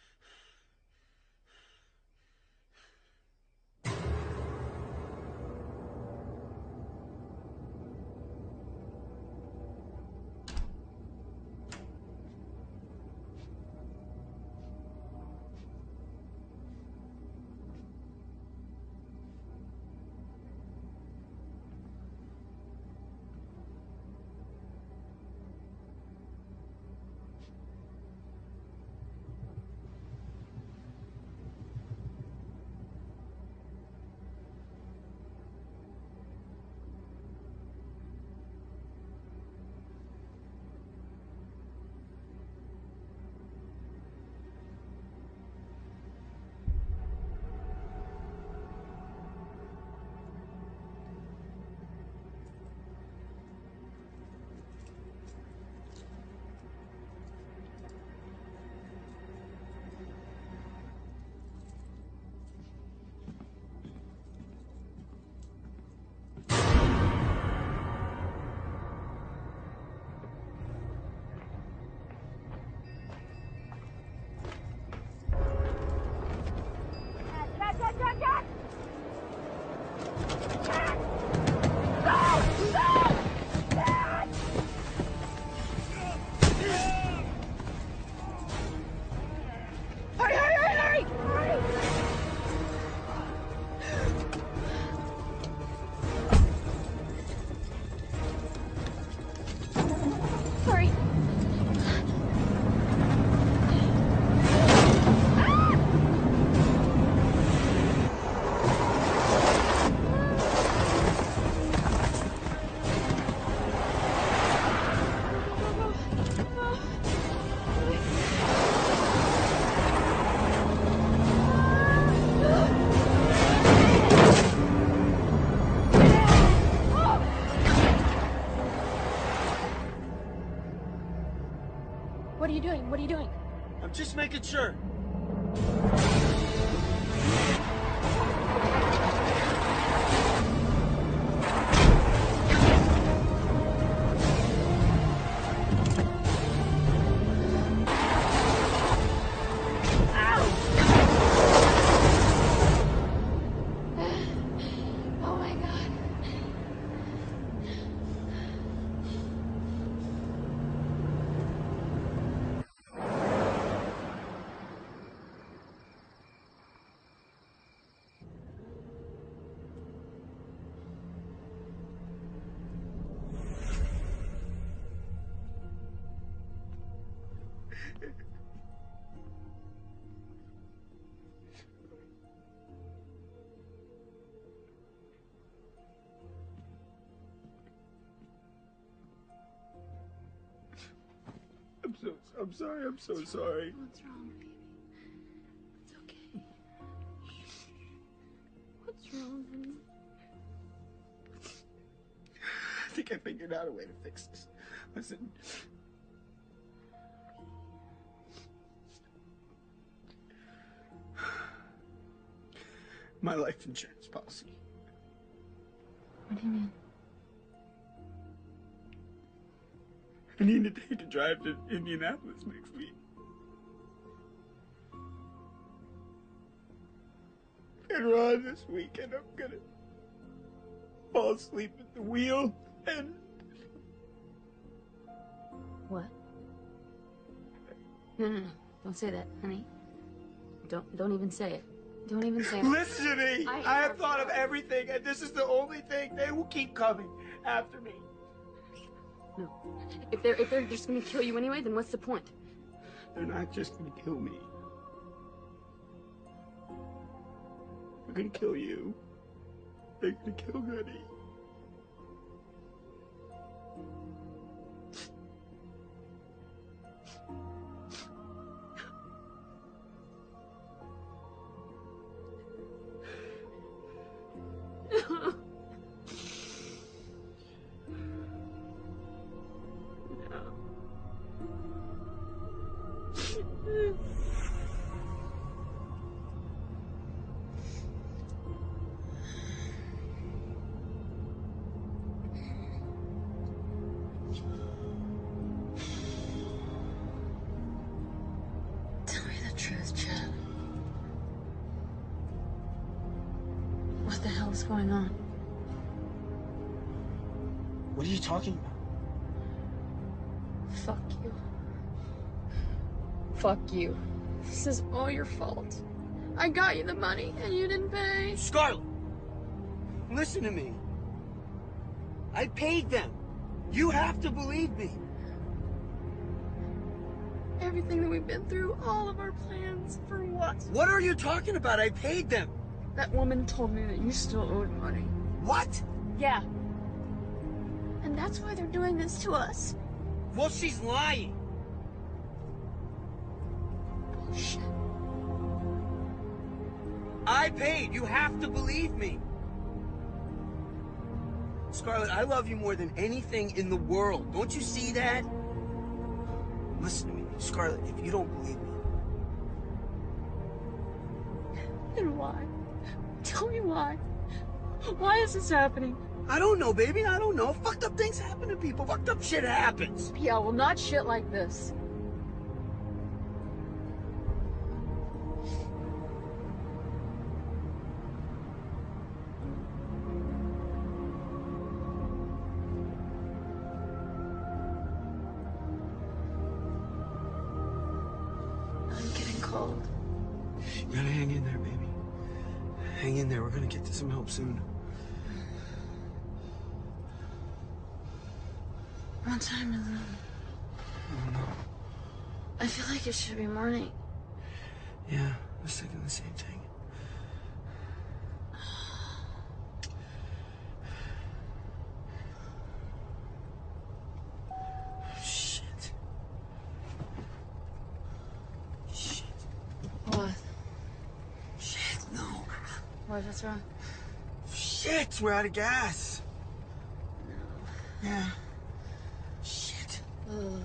What are you doing? What are you doing? I'm just making sure. Oh my God. I'm so, I'm sorry, I'm so sorry. What's wrong, baby? It's okay. What's wrong, honey? I think I figured out a way to fix this. Listen. My life insurance policy. What do you mean? I need to take a drive to Indianapolis next week. And Ron this weekend, I'm gonna fall asleep at the wheel and... What? No, no, no. Don't say that, honey. Don't, don't even say it. Don't even say it. Listen to me! I, I have thought of everything, and this is the only thing. They will keep coming after me. No. If they're, if they're just gonna kill you anyway, then what's the point? They're not just gonna kill me. They're gonna kill you. They're gonna kill Goody. What the hell is going on? What are you talking about? Fuck you. Fuck you. This is all your fault. I got you the money and you didn't pay. Scarlet! Listen to me. I paid them. You have to believe me. Everything that we've been through, all of our plans, for what? What are you talking about? I paid them. That woman told me that you still owed money. What? Yeah. And that's why they're doing this to us. Well, she's lying. Bullshit. I paid. You have to believe me. Scarlet, I love you more than anything in the world. Don't you see that? Listen to me, Scarlet, if you don't believe me. Then why? Tell me why. Why is this happening? I don't know, baby. I don't know. Fucked up things happen to people. Fucked up shit happens. Yeah, well, not shit like this. I'm getting cold. You gotta hang in there, baby. Hang in there. We're gonna get to some help soon. What time is it? I don't know. I feel like it should be morning. Yeah, I was thinking the same thing. Shit. Shit. What? Shit, no. What? What's wrong? Shit, we're out of gas. Yeah. Shit. Ugh.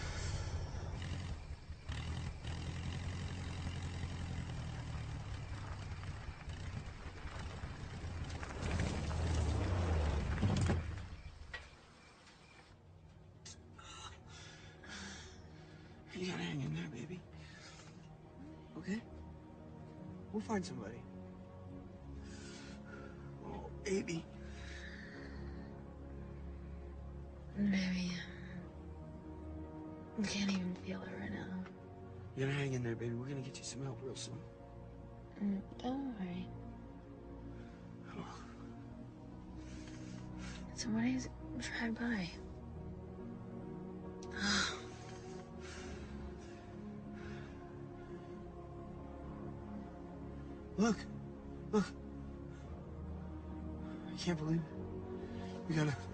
You gotta hang in there, baby. Okay? We'll find somebody. Oh, baby. Baby. I can't even feel it right now. You gotta hang in there, baby. We're gonna get you some help real soon. Mm, don't worry. Somebody's tried by. Look. Look. I can't believe it. We gotta...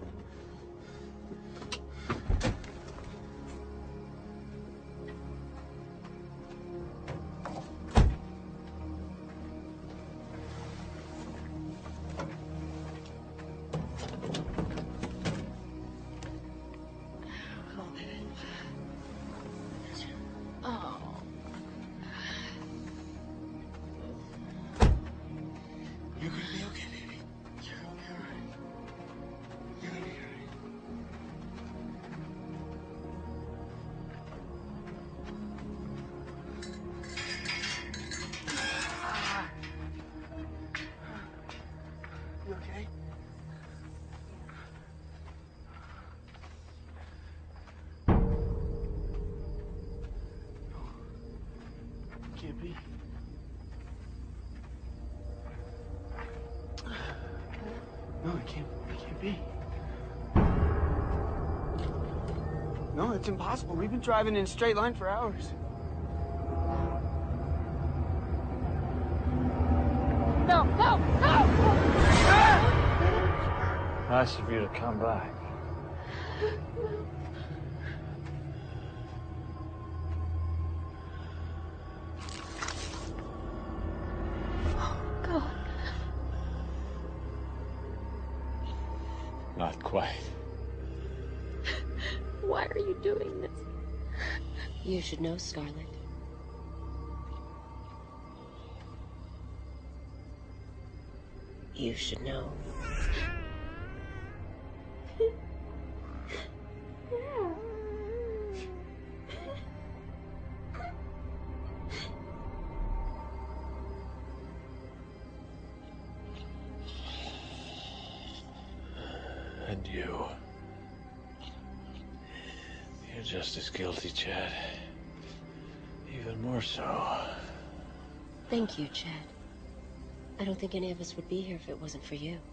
Oh. You're gonna be okay, baby. You're gonna be alright. You're gonna be alright. You okay? Can't be. No, it can't. It can't be. No, it's impossible. We've been driving in a straight line for hours. No, no, no! Nice of you to come back. God. Not quite. Why are you doing this? You should know, Scarlet. You should know. And you. You're just as guilty, Chad. Even more so. Thank you, Chad. I don't think any of us would be here if it wasn't for you.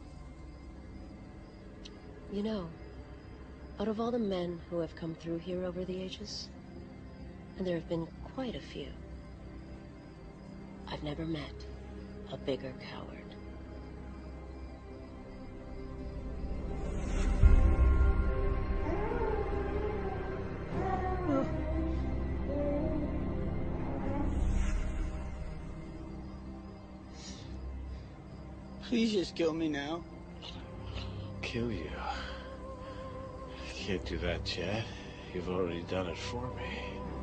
You know, out of all the men who have come through here over the ages, and there have been quite a few, I've never met a bigger coward. Please just kill me now. Kill you? I can't do that, Chad. You've already done it for me.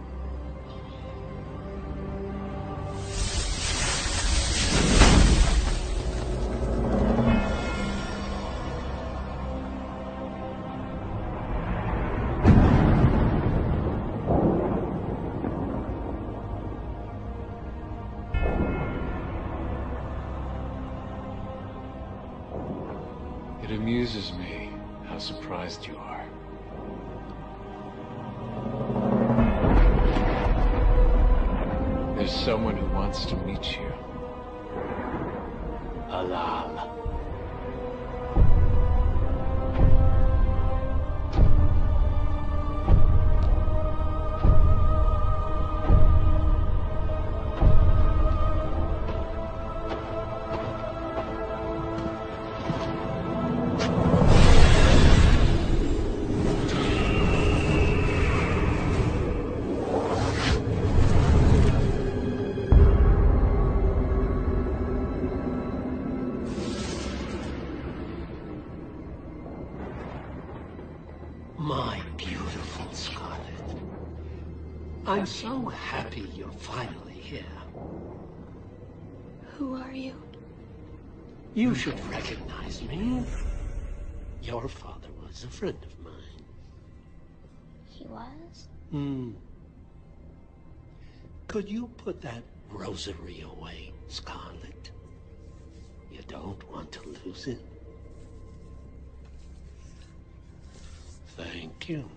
It amuses me how surprised you are. There's someone who wants to meet you. Alam. My beautiful Scarlet. I'm so happy you're finally here. Who are you? You should recognize me. Your father was a friend of mine. He was? Hmm. Could you put that rosary away, Scarlet? You don't want to lose it. Thank you.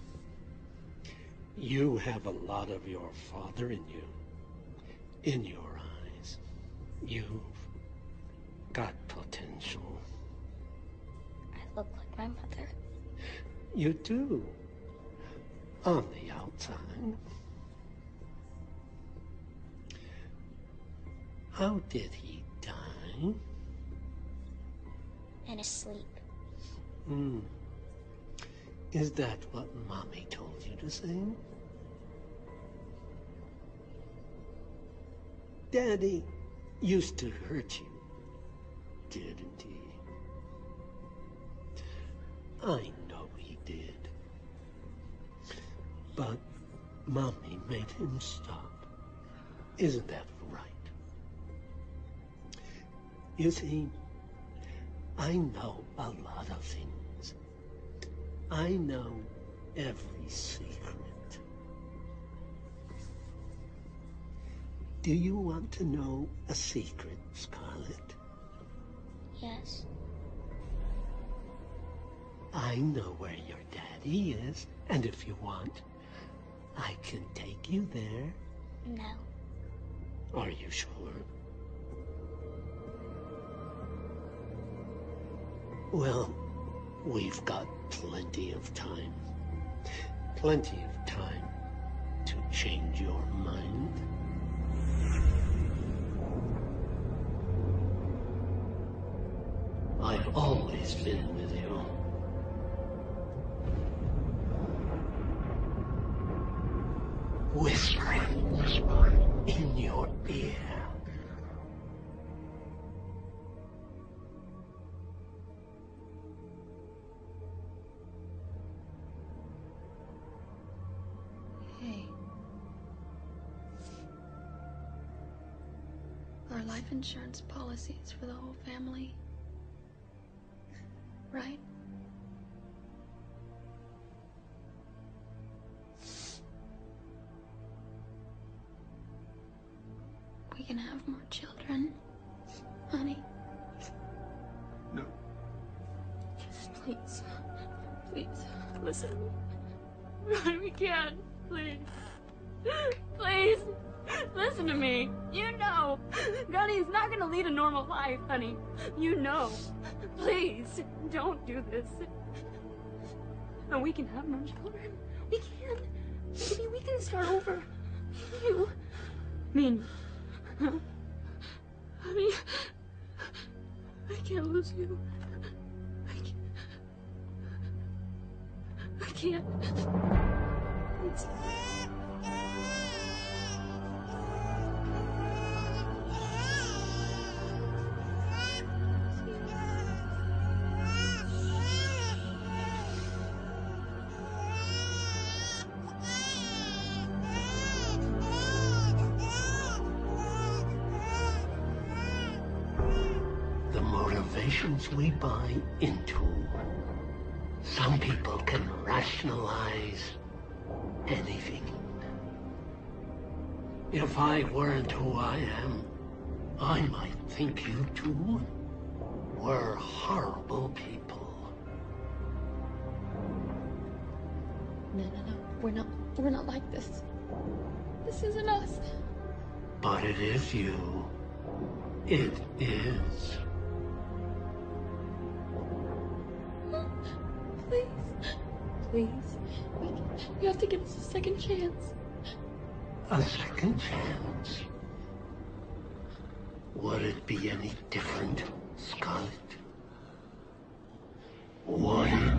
You have a lot of your father in you. In your eyes. You've got potential. I look like my mother. You do. On the outside. How did he die? In his sleep. Hmm. Is that what Mommy told you to say? Daddy used to hurt you, didn't he? I know he did. But Mommy made him stop. Isn't that right? You see, I know a lot of things. I know every secret. Do you want to know a secret, Scarlet? Yes. I know where your daddy is, and if you want, I can take you there. No. Are you sure? Well, we've got plenty of time. Plenty of time to change your mind. I've always been with you. Whispering, whispering in your ear. Hey. Our life insurance policy is for the whole family. Right? We can have more children, honey. No. Just please. Please, listen to me. Ronnie, we can't. Please. Please. Listen to me. You know. Gunny's not gonna lead a normal life, honey. You know. Please, don't do this. And we can have more children. We can. Maybe we can start over. You. Me and you. Huh? Honey. I can't lose you. I can't. I can't. It's... The motivations we buy into. Some people can rationalize anything. If I weren't who I am, I might think you two were horrible people. No, no, no. We're not, we're not like this. This isn't us. But it is you. It is. Please. Please. We, you have to give us a second chance. A second chance? Would it be any different, Scarlet? Would it?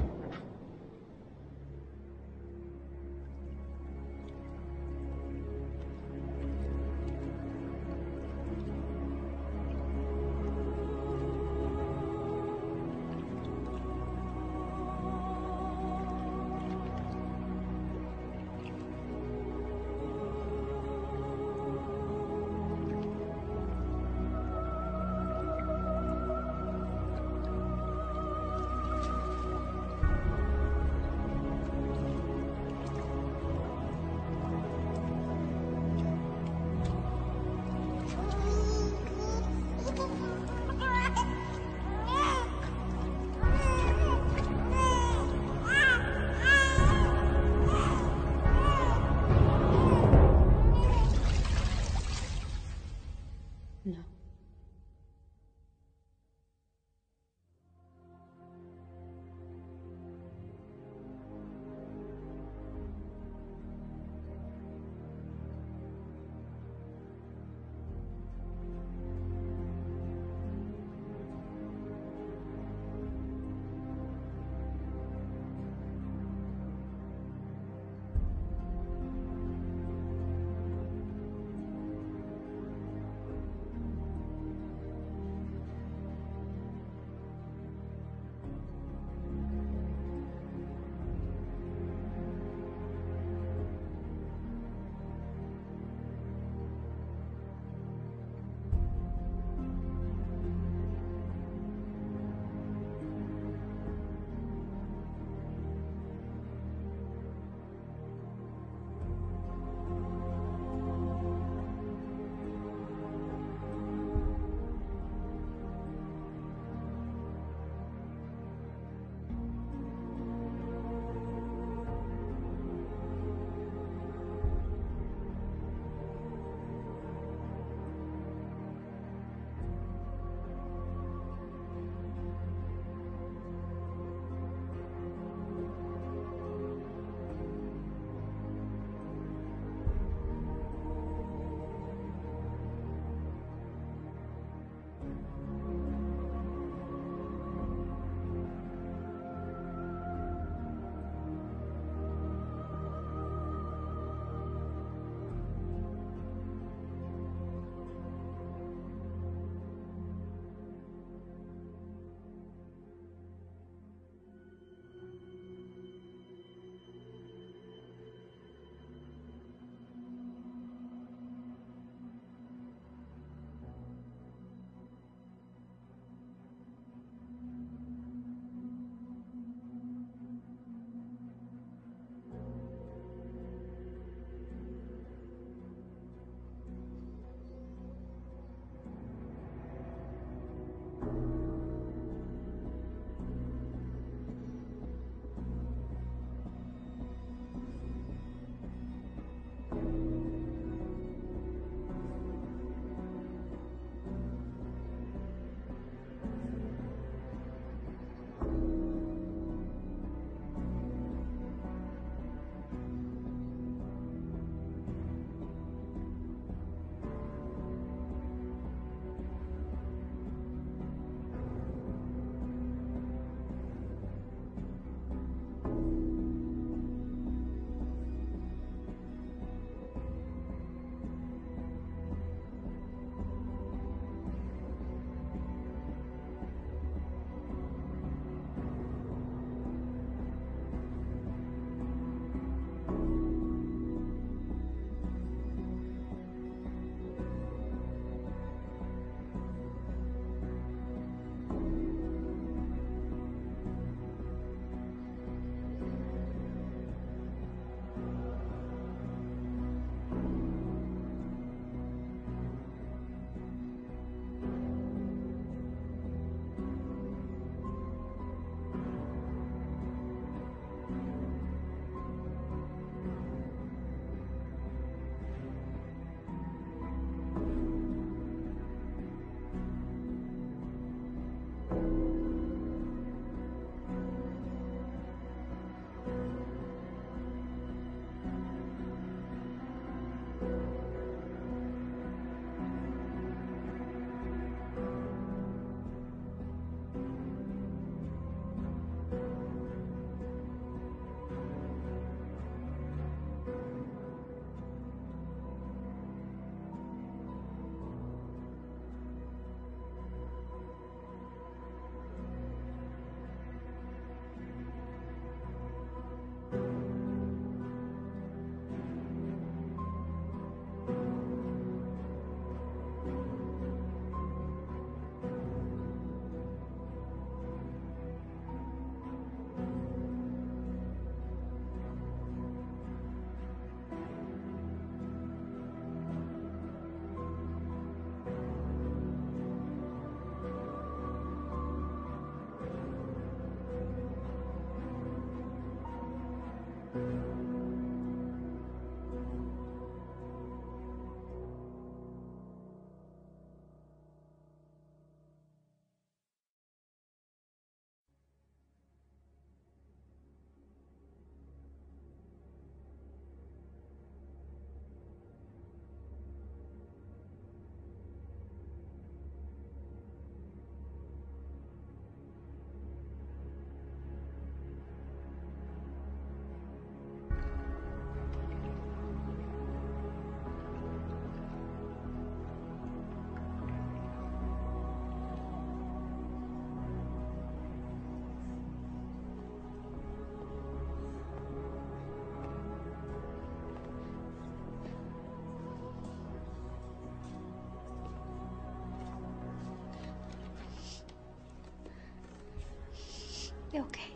be okay.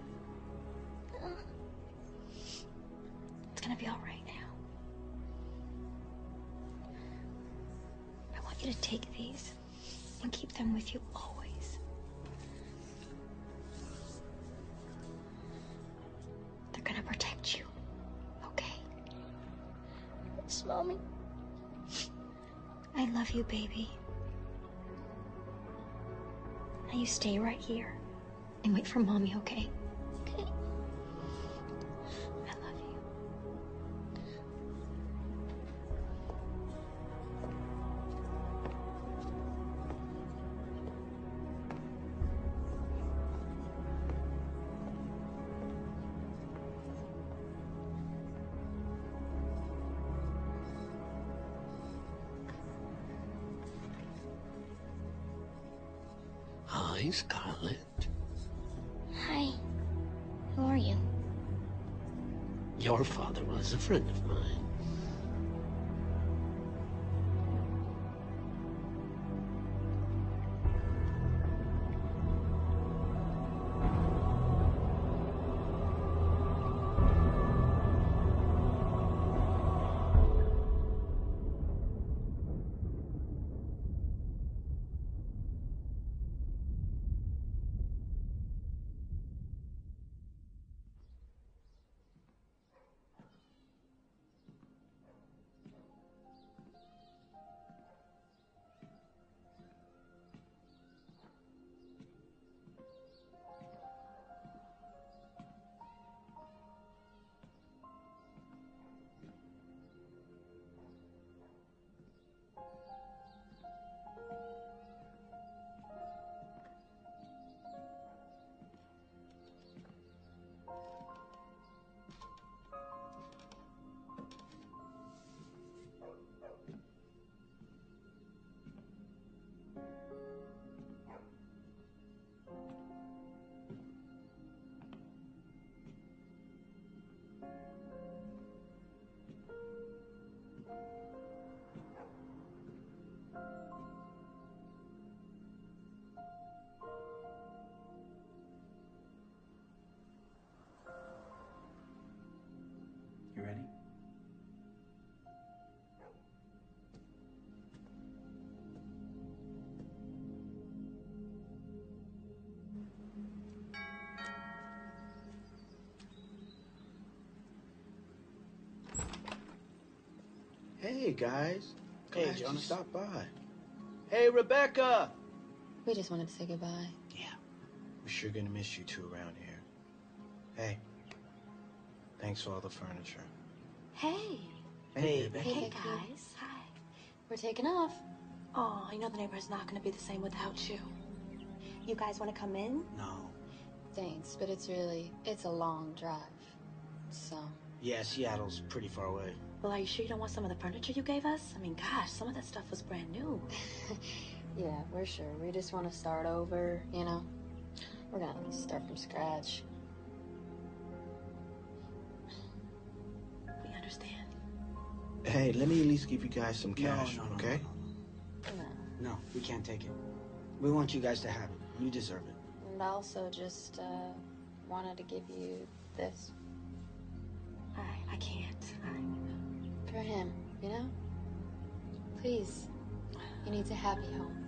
It's gonna be all right now. I want you to take these and keep them with you always. They're gonna protect you, okay? Yes, Mommy. I love you, baby. Now you stay right here and wait for Mommy, okay? Okay. I love you. Hi, Scarlet. Hi. Who are you? Your father was a friend of mine. You ready? Hey, guys. Hey, Glad you Jonas. stopped by. Hey, Rebecca! We just wanted to say goodbye. Yeah. We're sure gonna miss you two around here. Hey. Thanks for all the furniture. Hey. Hey, Hey, Hey, Becky. guys. Hi. We're taking off. Oh, you know the neighborhood's not gonna be the same without you. You guys want to come in? No. Thanks, but it's really, it's a long drive. So, Yeah, Seattle's pretty far away. Well, are you sure you don't want some of the furniture you gave us? I mean, gosh, some of that stuff was brand new. yeah, we're sure. We just want to start over, you know? We're gonna start from scratch. We understand. Hey, let me at least give you guys some cash, no, no, okay? No. No, we can't take it. We want you guys to have it. You deserve it. And I also just, uh, wanted to give you this. I, I can't. I... For him, you know? Please. He needs a happy home.